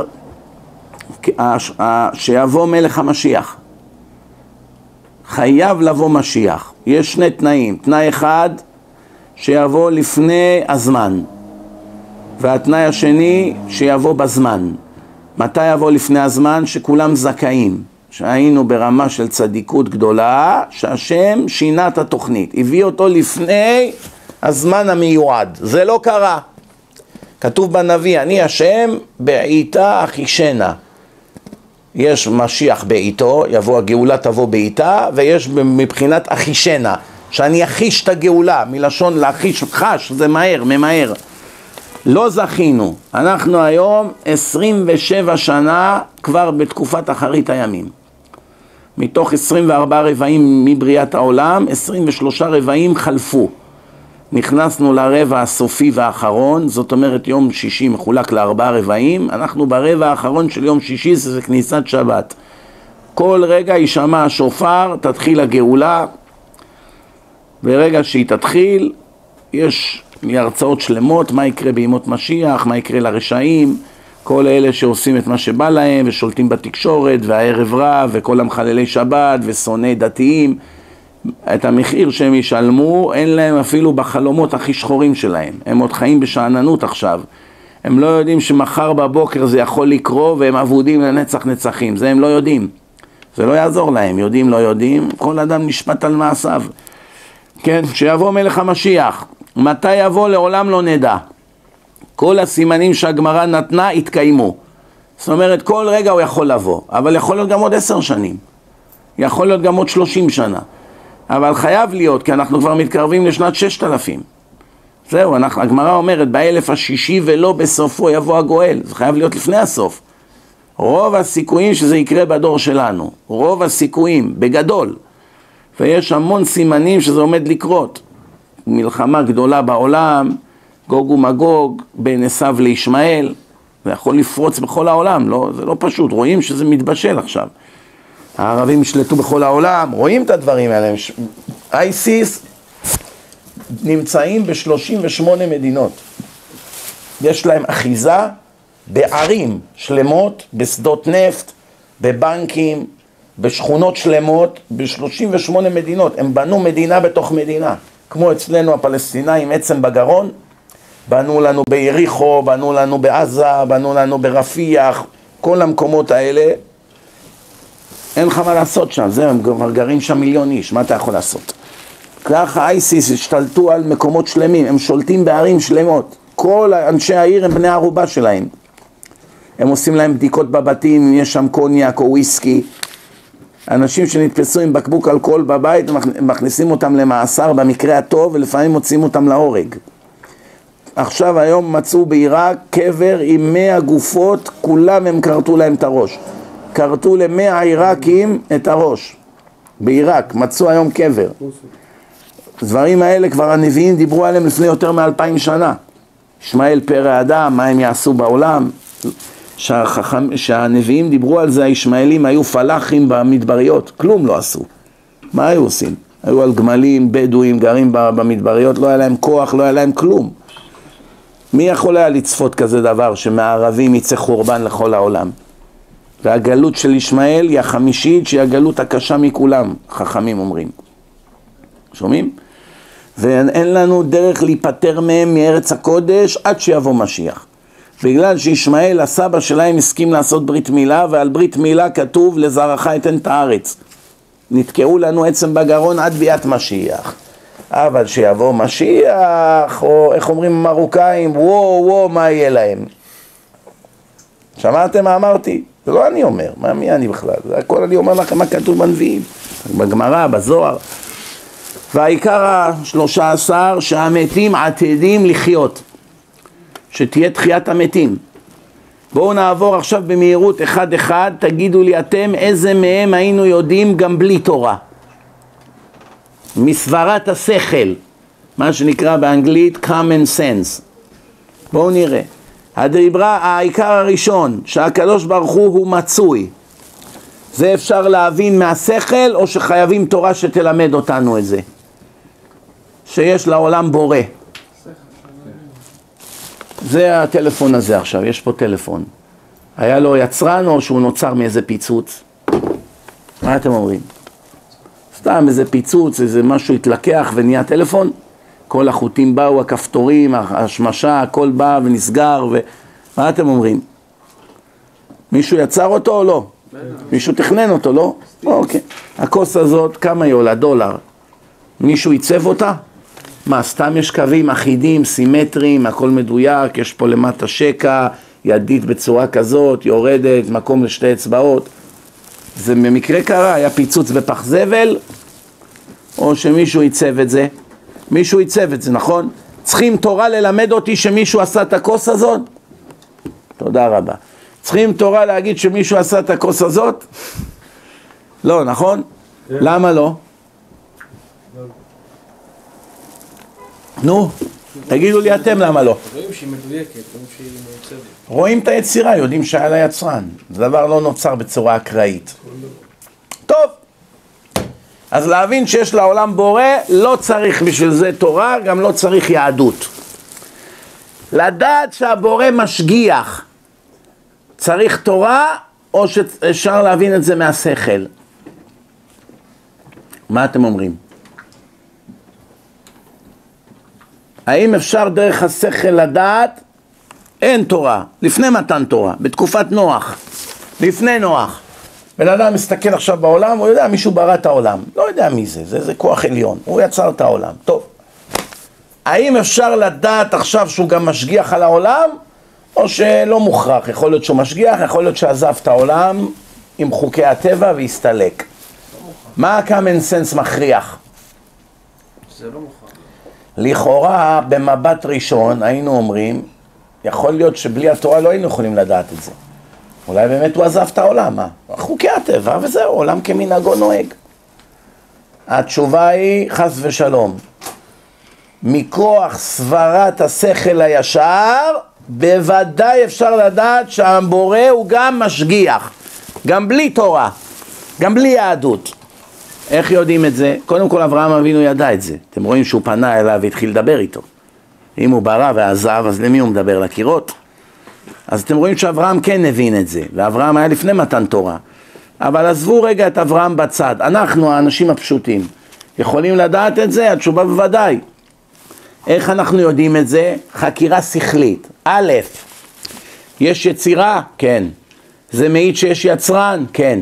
שיבוא מלך המשיח. חייב לבוא משיח. יש שני תנאים. תנאי אחד, שיבוא לפני הזמן. והתנאי השני, שיבוא בזמן. מתי יבוא לפני הזמן? שכולם זכאים. שהיינו ברמה של צדיקות גדולה, שהשם שינה את התוכנית. הביא אותו לפני הזמן המיועד. זה לא קרה. כתוב בנביא, אני השם בעיתה אחישנה. יש משיח בעיתו, יבוא הגאולה תבוא בעיתה, ויש מבחינת אחישנה, שאני אחיש את הגאולה, מלשון להחיש, חש, זה מהר, ממהר. לא זכינו, אנחנו היום עשרים ושבע שנה כבר בתקופת אחרית הימים. מתוך עשרים וארבעה רבעים מבריאת העולם, עשרים ושלושה רבעים חלפו. נכנסנו לרבע הסופי והאחרון, זאת אומרת יום שישי מחולק לארבעה רבעים, אנחנו ברבע האחרון של יום שישי, זה כניסת שבת. כל רגע יישמע השופר, תתחיל הגאולה, ברגע שהיא תתחיל, יש הרצאות שלמות, מה יקרה בימות משיח, מה יקרה לרשעים, כל אלה שעושים את מה שבא להם ושולטים בתקשורת, והערב רב, וכל המחללי שבת ושונאי דתיים, את המחיר שהם ישלמו, אין להם אפילו בחלומות הכי שחורים שלהם. הם עוד חיים בשעננות עכשיו. הם לא יודעים שמחר בבוקר זה יכול לקרות, והם עבודים לנצח נצחים. זה הם לא יודעים. זה לא יעזור להם. יודעים, לא יודעים. כל אדם נשפט על מעשיו. כן, שיבוא מלך המשיח. מתי יבוא לעולם לא נדע. כל הסימנים שהגמרא נתנה התקיימו. זאת אומרת, כל רגע הוא יכול לבוא. אבל יכול להיות גם עוד עשר שנים. יכול להיות גם עוד שלושים שנה. אבל חייב להיות, כי אנחנו כבר מתקרבים לשנת ששת אלפים. זהו, אנחנו, הגמרא אומרת, באלף השישי ולא בסופו יבוא הגואל. זה חייב להיות לפני הסוף. רוב הסיכויים שזה יקרה בדור שלנו. רוב הסיכויים, בגדול. ויש המון סימנים שזה עומד לקרות. מלחמה גדולה בעולם, גוג ומגוג, בין עשיו לישמעאל. זה יכול לפרוץ בכל העולם, לא, זה לא פשוט. רואים שזה מתבשל עכשיו. הערבים ישלטו בכל העולם, רואים את הדברים האלה. אייסיס נמצאים ב-שלושים ושמונה מדינות. יש להם אחיזה בערים שלמות, בשדות נפט, בבנקים, בשכונות שלמות, ב-שלושים ושמונה מדינות. הם בנו מדינה בתוך מדינה. כמו אצלנו הפלסטינאים, עצם בגרון, בנו לנו ביריחו, בנו לנו בעזה, בנו לנו ברפיח, כל המקומות האלה, אין לך מה לעשות שם, זה, הם כבר גרים שם מיליון איש, מה אתה יכול לעשות? ככה אייסיס השתלטו על מקומות שלמים, הם שולטים בערים שלמות, כל אנשי העיר הם בני ערובה שלהם. הם עושים להם בדיקות בבתים, אם יש שם קוניאק או וויסקי. אנשים שנתפסו עם בקבוק אלכוהול בבית, מכניסים אותם למאסר במקרה הטוב, ולפעמים מוצאים אותם להורג. עכשיו היום מצאו בעיראק קבר עם מאה גופות, כולם הם קרטו להם את הראש. קרטו למאה עיראקים את הראש. בעיראק, מצאו היום קבר. דברים האלה כבר הנביאים דיברו עליהם לפני יותר מאלפיים שנה. ישמעאל פרא אדם, מה הם יעשו בעולם? שהחכם, שהנביאים דיברו על זה, הישמעאלים היו פלאחים במדבריות, כלום לא עשו. מה היו עושים? היו על גמלים, בדואים, גרים במדבריות, לא היה להם כוח, לא היה להם כלום. מי יכול היה לצפות כזה דבר שמערבים יצא חורבן לכל העולם? והגלות של ישמעאל היא החמישית, שהיא הגלות הקשה מכולם, חכמים אומרים. שומעים? ואין לנו דרך להיפטר מהם מארץ הקודש עד שיבוא משיח. בגלל שישמעאל, הסבא שלהם, הסכים לעשות ברית מילה, ועל ברית מילה כתוב לזרעך אתן את הארץ. נתקעו לנו עצם בגרון עד ביאת משיח. אבל שיבוא משיח, או איך אומרים המרוקאים, וואו וואו, מה יהיה להם? שמעתם מה אמרתי? זה לא אני אומר, מה מי אני בכלל? זה הכל אני אומר לכם מה כתוב בנביאים, בגמרא, בזוהר. והעיקר ה-שלושה עשר שהמתים עתידים לחיות, שתהיה תחיית המתים. בואו נעבור עכשיו במהירות אחד אחד, תגידו לי אתם איזה מהם היינו יודעים גם בלי תורה. מסברת השכל, מה שנקרא באנגלית common sense. בואו נראה. הדיברה, העיקר הראשון, שהקדוש ברוך הוא הוא מצוי. זה אפשר להבין מהשכל או שחייבים תורה שתלמד אותנו את זה? שיש לעולם בורא. זה הטלפון הזה עכשיו, יש פה טלפון. היה לו יצרן או שהוא נוצר מאיזה פיצוץ? מה אתם אומרים? סתם איזה פיצוץ, איזה משהו התלקח ונהיה טלפון? כל החוטים באו, הכפתורים, השמשה, הכל בא ונסגר ו... מה אתם אומרים? מישהו יצר אותו או לא? מישהו תכנן אותו, לא? אוקיי. הכוס הזאת, כמה היא עולה? דולר. מישהו ייצב אותה? מה, סתם יש קווים אחידים, סימטריים, הכל מדויק, יש פה למטה שקע, ידית בצורה כזאת, יורדת, מקום לשתי אצבעות. זה במקרה קרה, היה פיצוץ בפח זבל, או שמישהו ייצב את זה? מישהו ייצב את זה, נכון? צריכים תורה ללמד אותי שמישהו עשה את הכוס הזאת? תודה רבה. צריכים תורה להגיד שמישהו עשה את הכוס הזאת? לא, נכון? למה לא? נו, תגידו לי אתם למה לא. רואים שהיא מדויקת, רואים שהיא מיוצבת. רואים את היצירה, יודעים שהיה לה יצרן. זה דבר לא נוצר בצורה אקראית. טוב, אז להבין שיש לעולם בורא, לא צריך בשביל זה תורה, גם לא צריך יהדות. לדעת שהבורא משגיח, צריך תורה, או שאפשר להבין את זה מהשכל? מה אתם אומרים? האם אפשר דרך השכל לדעת? אין תורה, לפני מתן תורה, בתקופת נוח, לפני נוח. בן אדם מסתכל עכשיו בעולם, הוא יודע מישהו ברא את העולם, לא יודע מי זה, זה, זה כוח עליון, הוא יצר את העולם, טוב. האם אפשר לדעת עכשיו שהוא גם משגיח על העולם, או שלא מוכרח? יכול להיות שהוא משגיח, יכול להיות שעזב את העולם עם חוקי הטבע והסתלק. מה ה-common sense מכריח? זה לא מוכרח. לכאורה, במבט ראשון, היינו אומרים, יכול להיות שבלי התורה לא היינו יכולים לדעת את זה. אולי באמת הוא עזב את העולם, מה? חוקי הטבע, וזהו, עולם כמנהגו נוהג. התשובה היא, חס ושלום, מכוח סברת השכל הישר, בוודאי אפשר לדעת שהבורא הוא גם משגיח, גם בלי תורה, גם בלי יהדות. איך יודעים את זה? קודם כל אברהם אבינו ידע את זה. אתם רואים שהוא פנה אליו והתחיל לדבר איתו. אם הוא ברא ועזב, אז למי הוא מדבר? לקירות? אז אתם רואים שאברהם כן הבין את זה, ואברהם היה לפני מתן תורה. אבל עזבו רגע את אברהם בצד. אנחנו, האנשים הפשוטים, יכולים לדעת את זה? התשובה בוודאי. איך אנחנו יודעים את זה? חקירה שכלית. א', יש יצירה? כן. זה מעיד שיש יצרן? כן.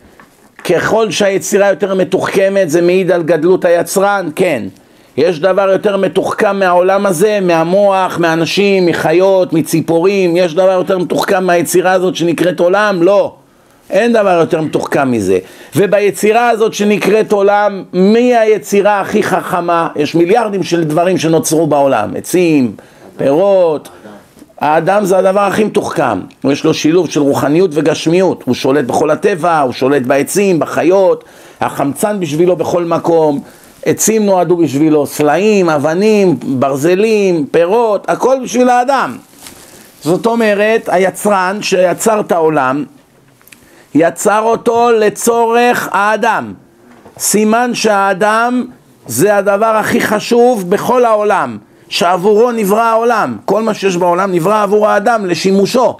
ככל שהיצירה יותר מתוחכמת, זה מעיד על גדלות היצרן? כן. יש דבר יותר מתוחכם מהעולם הזה, מהמוח, מאנשים, מחיות, מציפורים? יש דבר יותר מתוחכם מהיצירה הזאת שנקראת עולם? לא. אין דבר יותר מתוחכם מזה. וביצירה הזאת שנקראת עולם, מי היצירה הכי חכמה? יש מיליארדים של דברים שנוצרו בעולם. עצים, פירות. האדם זה הדבר הכי מתוחכם. יש לו שילוב של רוחניות וגשמיות. הוא שולט בכל הטבע, הוא שולט בעצים, בחיות. החמצן בשבילו בכל מקום. עצים נועדו בשבילו, סלעים, אבנים, ברזלים, פירות, הכל בשביל האדם. זאת אומרת, היצרן שיצר את העולם, יצר אותו לצורך האדם. סימן שהאדם זה הדבר הכי חשוב בכל העולם, שעבורו נברא העולם. כל מה שיש בעולם נברא עבור האדם לשימושו.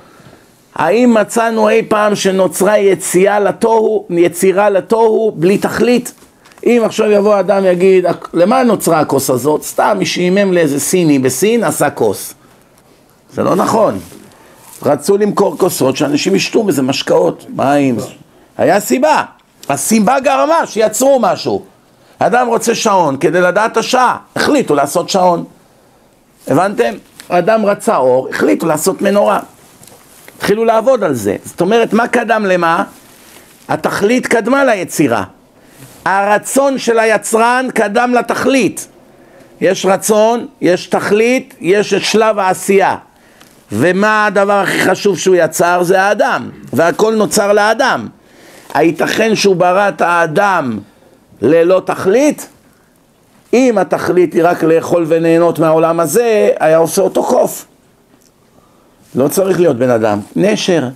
האם מצאנו אי פעם שנוצרה יציאה לתוהו, יצירה לתוהו בלי תכלית? אם עכשיו יבוא אדם יגיד, למה נוצרה הכוס הזאת? סתם מי שימם לאיזה סיני בסין עשה כוס. זה לא נכון. רצו למכור כוסות שאנשים ישתו בזה משקאות, מים. היה סיבה. הסיבה גרמה שיצרו משהו. אדם רוצה שעון כדי לדעת את השעה. החליטו לעשות שעון. הבנתם? אדם רצה אור, החליטו לעשות מנורה. התחילו לעבוד על זה. זאת אומרת, מה קדם למה? התכלית קדמה ליצירה. הרצון של היצרן קדם לתכלית. יש רצון, יש תכלית, יש את שלב העשייה. ומה הדבר הכי חשוב שהוא יצר? זה האדם. והכל נוצר לאדם. הייתכן שהוא ברא את האדם ללא תכלית? אם התכלית היא רק לאכול וליהנות מהעולם הזה, היה עושה אותו קוף. לא צריך להיות בן אדם. נשר,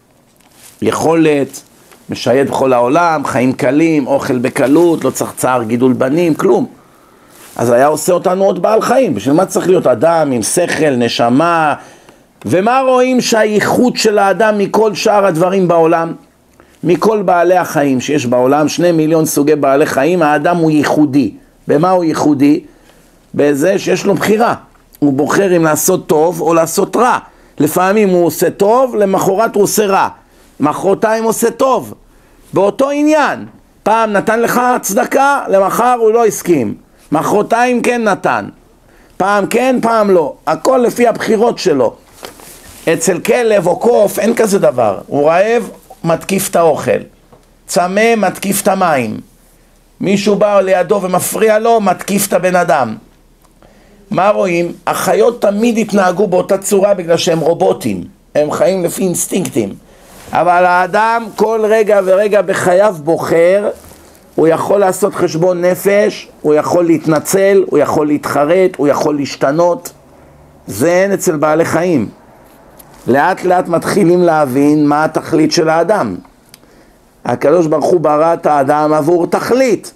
יכולת, משייט בכל העולם, חיים קלים, אוכל בקלות, לא צריך צער גידול בנים, כלום. אז היה עושה אותנו עוד בעל חיים. בשביל מה צריך להיות אדם עם שכל, נשמה? ומה רואים שהייחוד של האדם מכל שאר הדברים בעולם? מכל בעלי החיים שיש בעולם, שני מיליון סוגי בעלי חיים, האדם הוא ייחודי. במה הוא ייחודי? בזה שיש לו בחירה. הוא בוחר אם לעשות טוב או לעשות רע. לפעמים הוא עושה טוב, למחרת הוא עושה רע. מחרתיים עושה טוב. באותו עניין. פעם נתן לך צדקה, למחר הוא לא הסכים. מחרתיים כן נתן. פעם כן, פעם לא. הכל לפי הבחירות שלו. אצל כלב או קוף אין כזה דבר. הוא רעב, מתקיף את האוכל. צמא, מתקיף את המים. מישהו בא לידו ומפריע לו, מתקיף את הבן אדם. מה רואים? החיות תמיד התנהגו באותה צורה בגלל שהם רובוטים. הם חיים לפי אינסטינקטים. אבל האדם כל רגע ורגע בחייו בוחר, הוא יכול לעשות חשבון נפש, הוא יכול להתנצל, הוא יכול להתחרט, הוא יכול להשתנות. זה אין אצל בעלי חיים. לאט לאט מתחילים להבין מה התכלית של האדם. הקדוש ברוך הוא ברא את האדם עבור תכלית.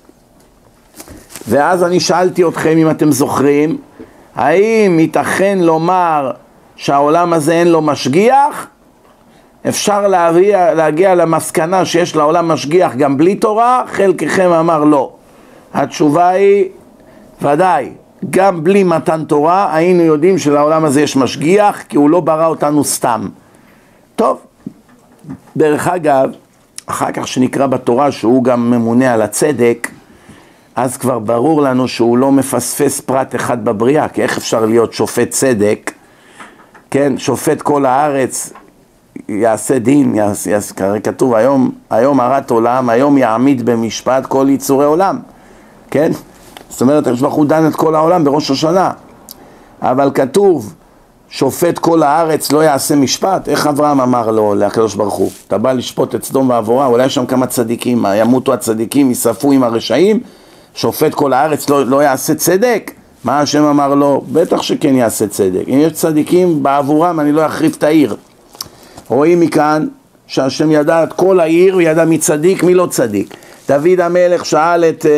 ואז אני שאלתי אתכם, אם אתם זוכרים, האם ייתכן לומר שהעולם הזה אין לו משגיח? אפשר להגיע, להגיע למסקנה שיש לעולם משגיח גם בלי תורה? חלקכם אמר לא. התשובה היא ודאי, גם בלי מתן תורה היינו יודעים שלעולם הזה יש משגיח, כי הוא לא ברא אותנו סתם. טוב, דרך אגב, אחר כך שנקרא בתורה שהוא גם ממונה על הצדק, אז כבר ברור לנו שהוא לא מפספס פרט אחד בבריאה, כי איך אפשר להיות שופט צדק, כן, שופט כל הארץ, יעשה דין, יעשה, יעשה, כתוב היום, היום הרת עולם, היום יעמיד במשפט כל יצורי עולם, כן? זאת אומרת, הקדוש ברוך הוא דן את כל העולם בראש השנה, אבל כתוב, שופט כל הארץ לא יעשה משפט. איך אברהם אמר לו לקדוש ברוך הוא? אתה בא לשפוט את סדום ועמורה, אולי יש שם כמה צדיקים, מה, ימותו הצדיקים, יספו עם הרשעים? שופט כל הארץ לא, לא יעשה צדק? מה השם אמר לו? בטח שכן יעשה צדק. אם יש צדיקים בעבורם, אני לא אחריף את העיר. רואים מכאן שהשם ידע את כל העיר, וידע מי צדיק, מי לא צדיק. דוד המלך שאל את...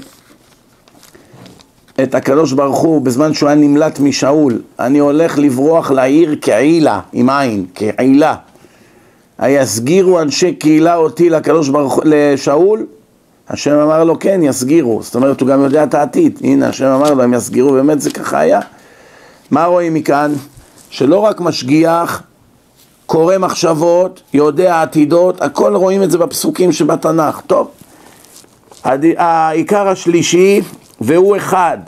את הקדוש ברוך הוא בזמן שהוא היה נמלט משאול, אני הולך לברוח לעיר כעילה, עם עין, כעילה. היסגירו אנשי קהילה אותי לקדוש ברוך הוא, לשאול? השם אמר לו כן, יסגירו. זאת אומרת, הוא גם יודע את העתיד. הנה, השם אמר לו, הם יסגירו, באמת זה ככה היה. מה רואים מכאן? שלא רק משגיח, קורא מחשבות, יודע עתידות, הכל רואים את זה בפסוקים שבתנ"ך. טוב, העיקר השלישי, והוא אחד.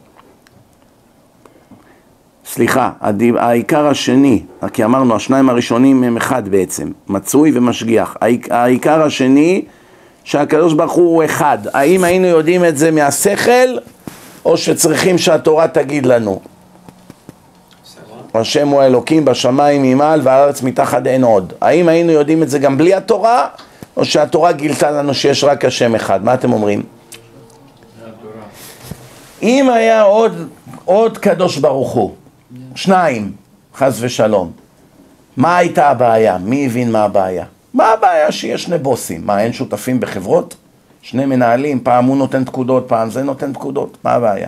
סליחה, העיקר השני, כי אמרנו, השניים הראשונים הם אחד בעצם, מצוי ומשגיח. העיקר השני, שהקדוש ברוך הוא אחד. האם היינו יודעים את זה מהשכל, או שצריכים שהתורה תגיד לנו? השם הוא האלוקים בשמיים ממעל והארץ מתחת אין עוד. האם היינו יודעים את זה גם בלי התורה, או שהתורה גילתה לנו שיש רק השם אחד? מה אתם אומרים? אם היה עוד, עוד קדוש ברוך הוא, שניים, חס ושלום, מה הייתה הבעיה? מי הבין מה הבעיה? מה הבעיה שיש שני בוסים? מה, אין שותפים בחברות? שני מנהלים, פעם הוא נותן פקודות, פעם זה נותן פקודות, מה הבעיה?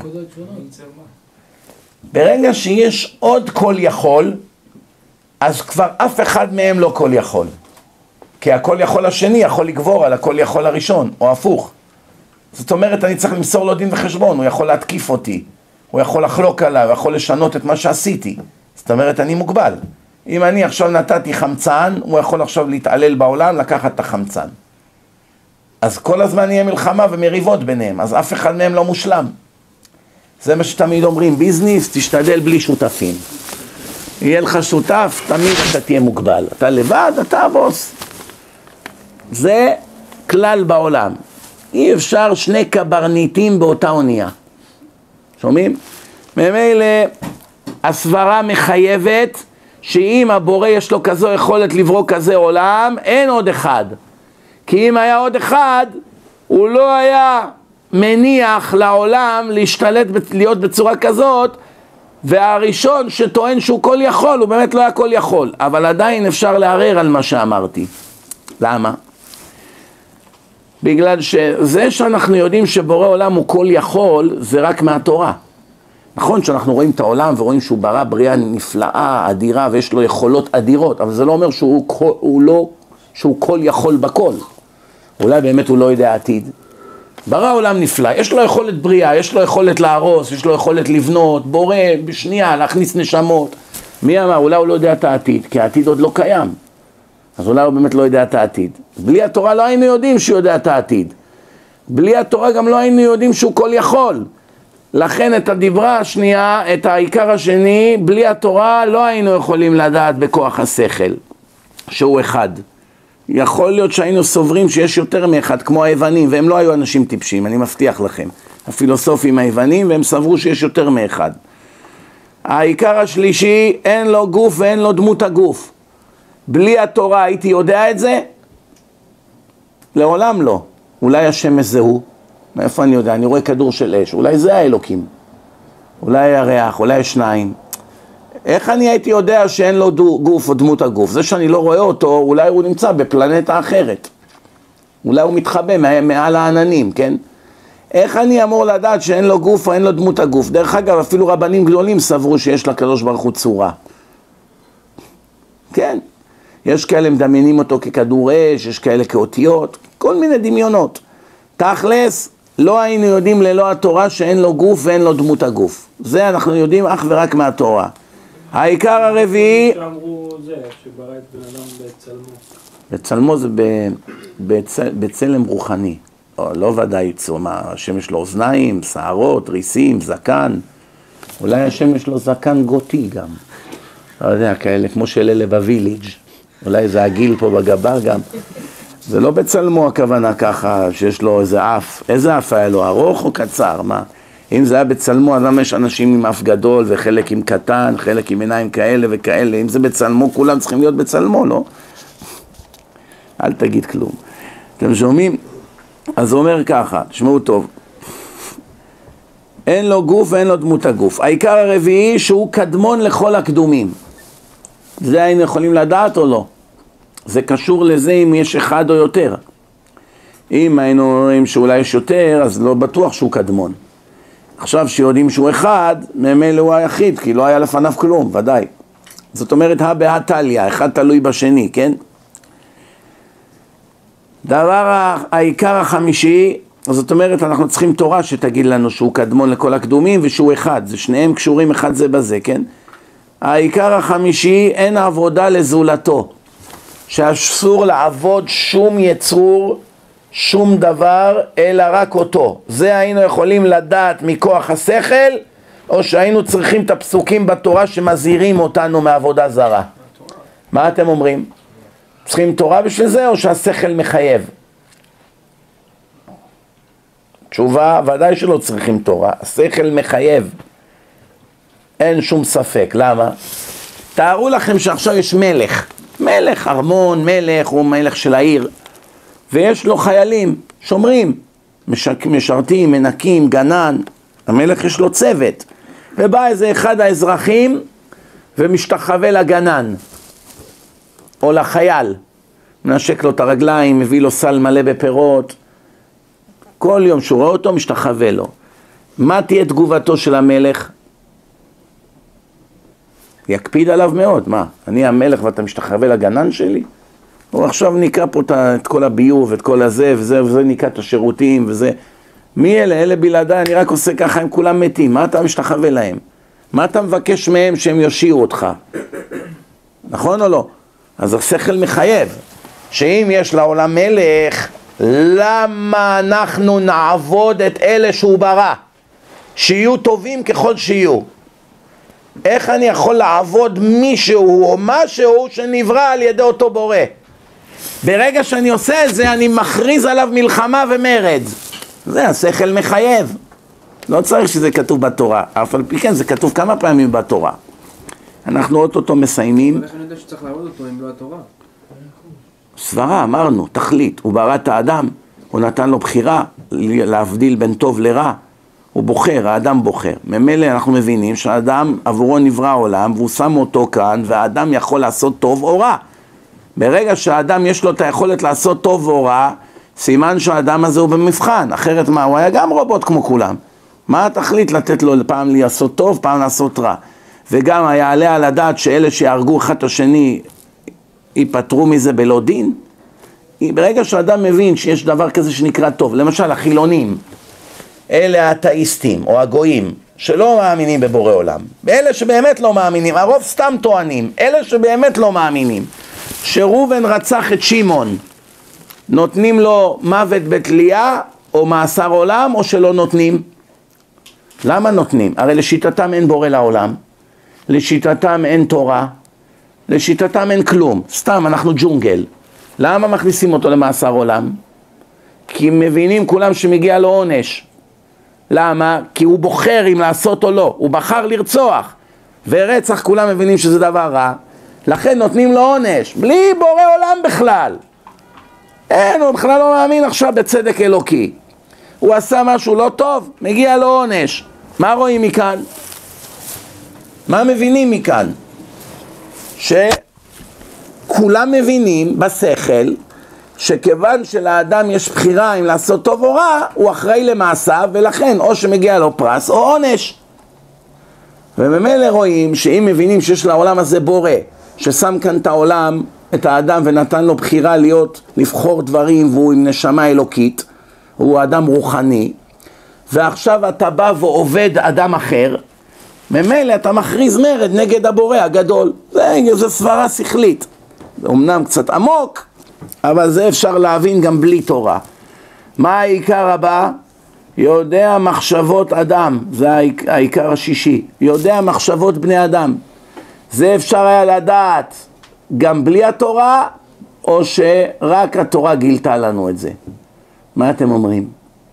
ברגע שיש עוד כל יכול, אז כבר אף אחד מהם לא כל יכול. כי הכל יכול השני יכול לגבור על הכל יכול הראשון, או הפוך. זאת אומרת, אני צריך למסור לו דין וחשבון, הוא יכול להתקיף אותי, הוא יכול לחלוק עליו, הוא יכול לשנות את מה שעשיתי. זאת אומרת, אני מוגבל. אם אני עכשיו נתתי חמצן, הוא יכול עכשיו להתעלל בעולם, לקחת את החמצן. אז כל הזמן יהיה מלחמה ומריבות ביניהם, אז אף אחד מהם לא מושלם. זה מה שתמיד אומרים, ביזנס, תשתדל בלי שותפים. יהיה לך שותף, תמיד אתה תהיה מוגבל. אתה לבד, אתה הבוס. זה כלל בעולם. אי אפשר שני קברניטים באותה אונייה. שומעים? ממילא הסברה מחייבת שאם הבורא יש לו כזו יכולת לברוא כזה עולם, אין עוד אחד. כי אם היה עוד אחד, הוא לא היה מניח לעולם להשתלט, להיות בצורה כזאת, והראשון שטוען שהוא כל יכול, הוא באמת לא היה כל יכול. אבל עדיין אפשר לערער על מה שאמרתי. למה? בגלל שזה שאנחנו יודעים שבורא עולם הוא כל יכול, זה רק מהתורה. נכון שאנחנו רואים את העולם ורואים שהוא ברא בריאה נפלאה, אדירה, ויש לו יכולות אדירות, אבל זה לא אומר שהוא, הוא לא, שהוא כל יכול בכל. אולי באמת הוא לא יודע עתיד. ברא עולם נפלא, יש לו יכולת בריאה, יש לו יכולת להרוס, יש לו יכולת לבנות, בורא בשנייה, להכניס נשמות. מי אמר? אולי הוא לא יודע את העתיד, כי העתיד עוד לא קיים. אז אולי הוא באמת לא יודע את העתיד. בלי התורה לא היינו יודעים שהוא יודע את העתיד. בלי התורה גם לא היינו יודעים שהוא כל יכול. לכן את הדברה השנייה, את העיקר השני, בלי התורה לא היינו יכולים לדעת בכוח השכל, שהוא אחד. יכול להיות שהיינו סוברים שיש יותר מאחד, כמו היוונים, והם לא היו אנשים טיפשים, אני מבטיח לכם. הפילוסופים היוונים, והם סברו שיש יותר מאחד. העיקר השלישי, אין לו גוף ואין לו דמות הגוף. בלי התורה הייתי יודע את זה? לעולם לא. אולי השמש זה הוא? מאיפה אני יודע? אני רואה כדור של אש. אולי זה האלוקים. אולי הירח, אולי שניים. איך אני הייתי יודע שאין לו גוף או דמות הגוף? זה שאני לא רואה אותו, אולי הוא נמצא בפלנטה אחרת. אולי הוא מתחבא מעל העננים, כן? איך אני אמור לדעת שאין לו גוף או אין לו דמות הגוף? דרך אגב, אפילו רבנים גדולים סברו שיש לקדוש ברוך הוא צורה. כן? יש כאלה מדמיינים אותו ככדור אש, יש כאלה כאותיות, כל מיני דמיונות. תכלס, לא היינו יודעים ללא התורה שאין לו גוף ואין לו דמות הגוף. זה אנחנו יודעים אך ורק מהתורה. העיקר הרביעי... שאמרו זה, שברא את בן אדם בצלמו. בצלמו זה בצל, בצלם רוחני. לא, לא ודאי צומה, השם יש לו אוזניים, שערות, ריסים, זקן. אולי השם יש לו זקן גותי גם. לא יודע, כאלה כמו של אלה בוויליג'. אולי זה הגיל פה בגבר גם. זה לא בצלמו הכוונה ככה, שיש לו איזה אף. איזה אף היה לו, ארוך או קצר? מה? אם זה היה בצלמו, אז למה יש אנשים עם אף גדול וחלק עם קטן, חלק עם עיניים כאלה וכאלה? אם זה בצלמו, כולם צריכים להיות בצלמו, לא? אל תגיד כלום. אתם שומעים? אז הוא אומר ככה, תשמעו טוב. אין לו גוף ואין לו דמות הגוף. העיקר הרביעי שהוא קדמון לכל הקדומים. זה היינו יכולים לדעת או לא? זה קשור לזה אם יש אחד או יותר. אם היינו רואים שאולי יש יותר, אז לא בטוח שהוא קדמון. עכשיו שיודעים שהוא אחד, ממילא הוא היחיד, כי לא היה לפניו כלום, ודאי. זאת אומרת, הא תליא, אחד תלוי בשני, כן? דבר העיקר החמישי, זאת אומרת, אנחנו צריכים תורה שתגיד לנו שהוא קדמון לכל הקדומים ושהוא אחד. זה שניהם קשורים אחד זה בזה, כן? העיקר החמישי, אין עבודה לזולתו. שאסור לעבוד שום יצור, שום דבר, אלא רק אותו. זה היינו יכולים לדעת מכוח השכל, או שהיינו צריכים את הפסוקים בתורה שמזהירים אותנו מעבודה זרה. מה אתם אומרים? צריכים תורה בשביל זה, או שהשכל מחייב? תשובה, ודאי שלא צריכים תורה. השכל מחייב. אין שום ספק. למה? תארו לכם שעכשיו יש מלך. מלך, ארמון, מלך, הוא מלך של העיר. ויש לו חיילים, שומרים, משרתים, מנקים, גנן. המלך יש לו צוות. ובא איזה אחד האזרחים ומשתחווה לגנן. או לחייל. מנשק לו את הרגליים, מביא לו סל מלא בפירות. כל יום שהוא רואה אותו, משתחווה לו. מה תהיה תגובתו של המלך? יקפיד עליו מאוד. מה? אני המלך ואתה משתחווה לגנן שלי? הוא עכשיו ניקה פה את כל הביוב ואת כל הזה וזה, וזה ניקה את השירותים וזה. מי אלה? אלה בלעדיי, אני רק עושה ככה, הם כולם מתים. מה אתה משתחווה להם? מה אתה מבקש מהם שהם יושיעו אותך? נכון או לא? אז השכל מחייב. שאם יש לעולם מלך, למה אנחנו נעבוד את אלה שהוא ברא? שיהיו טובים ככל שיהיו. איך אני יכול לעבוד מישהו או משהו שנברא על ידי אותו בורא? ברגע שאני עושה את זה, אני מכריז עליו מלחמה ומרד. זה השכל מחייב. לא צריך שזה כתוב בתורה, אף על פי כן זה כתוב כמה פעמים בתורה. אנחנו אוטוטו מסיימים. אבל איך אני יודע שצריך לעבוד אותו אם לא התורה? סברה, אמרנו, תכלית. הוא ברא את האדם, הוא נתן לו בחירה להבדיל בין טוב לרע. הוא בוחר, האדם בוחר. ממילא אנחנו מבינים שהאדם עבורו נברא העולם, והוא שם אותו כאן, והאדם יכול לעשות טוב או רע. ברגע שהאדם יש לו את היכולת לעשות טוב או רע, סימן שהאדם הזה הוא במבחן. אחרת מה? הוא היה גם רובוט כמו כולם. מה התכלית לתת לו פעם לעשות טוב, פעם לעשות רע? וגם היה עליה על הדעת שאלה שיהרגו אחד את השני ייפטרו מזה בלא דין. ברגע שהאדם מבין שיש דבר כזה שנקרא טוב, למשל החילונים, אלה האתאיסטים או הגויים שלא מאמינים בבורא עולם, ואלה שבאמת לא מאמינים, הרוב סתם טוענים, אלה שבאמת לא מאמינים, שראובן רצח את שמעון, נותנים לו מוות בתלייה או מאסר עולם או שלא נותנים? למה נותנים? הרי לשיטתם אין בורא לעולם, לשיטתם אין תורה, לשיטתם אין כלום, סתם אנחנו ג'ונגל. למה מכניסים אותו למאסר עולם? כי מבינים כולם שמגיע לו עונש. למה? כי הוא בוחר אם לעשות או לא, הוא בחר לרצוח, ורצח כולם מבינים שזה דבר רע, לכן נותנים לו עונש, בלי בורא עולם בכלל. אין, הוא בכלל לא מאמין עכשיו בצדק אלוקי. הוא עשה משהו לא טוב, מגיע לו עונש. מה רואים מכאן? מה מבינים מכאן? שכולם מבינים בשכל שכיוון שלאדם יש בחירה אם לעשות טוב או רע, הוא אחראי למעשיו, ולכן או שמגיע לו פרס או עונש. וממילא רואים שאם מבינים שיש לעולם הזה בורא, ששם כאן את העולם, את האדם, ונתן לו בחירה להיות, לבחור דברים, והוא עם נשמה אלוקית, הוא אדם רוחני, ועכשיו אתה בא ועובד אדם אחר, ממילא אתה מכריז מרד נגד הבורא הגדול. זה, זה סברה שכלית. זה אומנם קצת עמוק, אבל זה אפשר להבין גם בלי תורה. מה העיקר הבא? יודע מחשבות אדם, זה העיקר השישי. יודע מחשבות בני אדם. זה אפשר היה לדעת גם בלי התורה, או שרק התורה גילתה לנו את זה. מה אתם אומרים?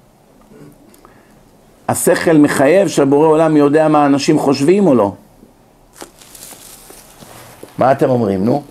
השכל מחייב שהבורא עולם יודע מה אנשים חושבים או לא? מה אתם אומרים, נו?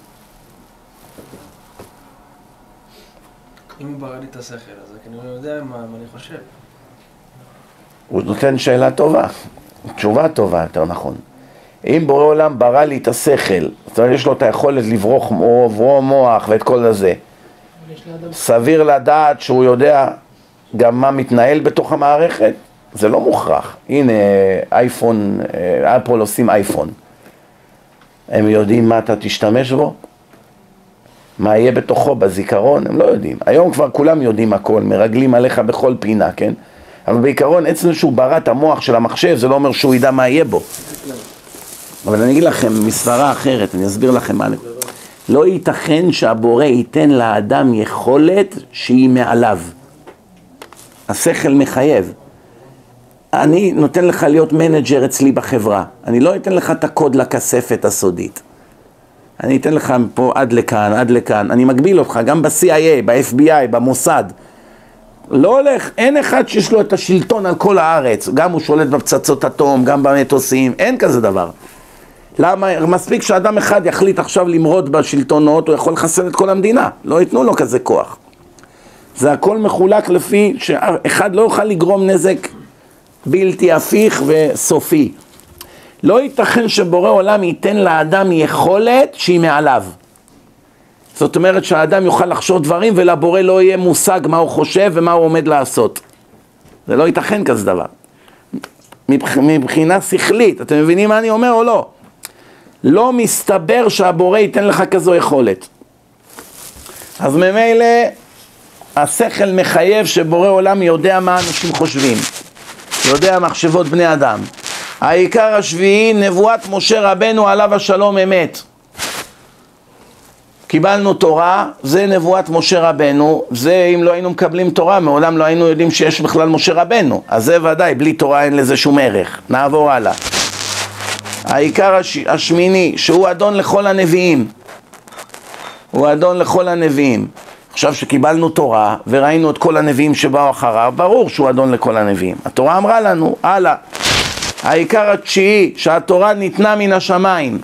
אם הוא ברא לי את השכל הזה, כי אני לא יודע מה, מה אני חושב. הוא נותן שאלה טובה, תשובה טובה, יותר נכון. אם בורא עולם ברא לי את השכל, זאת אומרת, יש לו את היכולת לברוך לברוא מוח ואת כל הזה, סביר לדעת שהוא יודע גם מה מתנהל בתוך המערכת? זה לא מוכרח. הנה, אייפון, אפל עושים אייפון. הם יודעים מה אתה תשתמש בו? מה יהיה בתוכו, בזיכרון? הם לא יודעים. היום כבר כולם יודעים הכל, מרגלים עליך בכל פינה, כן? אבל בעיקרון, עצם שהוא ברא את המוח של המחשב, זה לא אומר שהוא ידע מה יהיה בו. אבל אני אגיד לכם מסברה אחרת, אני אסביר לכם מה... לא ייתכן שהבורא ייתן לאדם יכולת שהיא מעליו. השכל מחייב. אני נותן לך להיות מנג'ר אצלי בחברה. אני לא אתן לך את הקוד לכספת הסודית. אני אתן לך פה עד לכאן, עד לכאן. אני מגביל אותך גם ב-סי איי איי, ב-אף בי איי, במוסד. לא הולך, אין אחד שיש לו את השלטון על כל הארץ. גם הוא שולט בפצצות אטום, גם במטוסים. אין כזה דבר. למה? מספיק שאדם אחד יחליט עכשיו למרוד בשלטונות, הוא יכול לחסל את כל המדינה. לא ייתנו לו כזה כוח. זה הכל מחולק לפי שאחד לא יוכל לגרום נזק בלתי הפיך וסופי. לא ייתכן שבורא עולם ייתן לאדם יכולת שהיא מעליו. זאת אומרת שהאדם יוכל לחשוב דברים ולבורא לא יהיה מושג מה הוא חושב ומה הוא עומד לעשות. זה לא ייתכן כזה דבר. מבחינה שכלית, אתם מבינים מה אני אומר או לא? לא מסתבר שהבורא ייתן לך כזו יכולת. אז ממילא השכל מחייב שבורא עולם יודע מה אנשים חושבים. יודע מחשבות בני אדם. העיקר השביעי, נבואת משה רבנו עליו השלום אמת. קיבלנו תורה, זה נבואת משה רבנו, זה אם לא היינו מקבלים תורה, מעולם לא היינו יודעים שיש בכלל משה רבנו. אז זה ודאי, בלי תורה אין לזה שום ערך. נעבור הלאה. העיקר הש... השמיני, שהוא אדון לכל הנביאים. הוא אדון לכל הנביאים. עכשיו שקיבלנו תורה וראינו את כל הנביאים שבאו אחריו, ברור שהוא אדון לכל הנביאים. התורה אמרה לנו, הלאה. העיקר התשיעי, שהתורה ניתנה מן השמיים.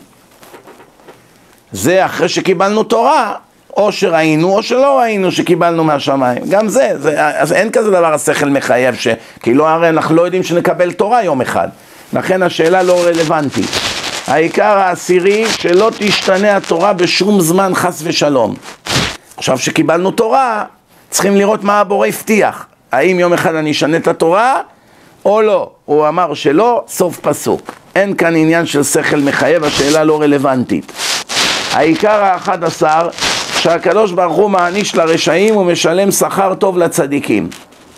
זה אחרי שקיבלנו תורה, או שראינו או שלא ראינו שקיבלנו מהשמיים. גם זה, זה אז אין כזה דבר השכל מחייב, ש... כי לא, הרי אנחנו לא יודעים שנקבל תורה יום אחד. לכן השאלה לא רלוונטית. העיקר העשירי, שלא תשתנה התורה בשום זמן חס ושלום. עכשיו שקיבלנו תורה, צריכים לראות מה הבורא הבטיח. האם יום אחד אני אשנה את התורה, או לא. הוא אמר שלא, סוף פסוק. אין כאן עניין של שכל מחייב, השאלה לא רלוונטית. העיקר האחד עשר, שהקדוש ברוך הוא מעניש לרשעים ומשלם שכר טוב לצדיקים.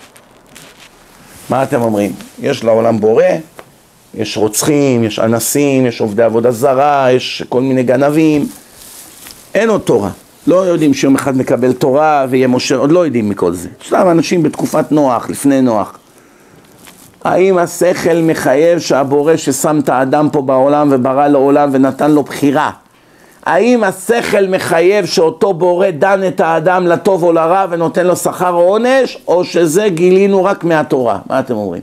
מה אתם אומרים? יש לעולם בורא, יש רוצחים, יש אנסים, יש עובדי עבודה זרה, יש כל מיני גנבים. אין עוד תורה. לא יודעים שיום אחד נקבל תורה ויהיה משה, עוד לא יודעים מכל זה. שלב אנשים בתקופת נוח, לפני נוח. האם השכל מחייב שהבורא ששם את האדם פה בעולם וברא לעולם ונתן לו בחירה? האם השכל מחייב שאותו בורא דן את האדם לטוב או לרע ונותן לו שכר או עונש, או שזה גילינו רק מהתורה? מה אתם אומרים?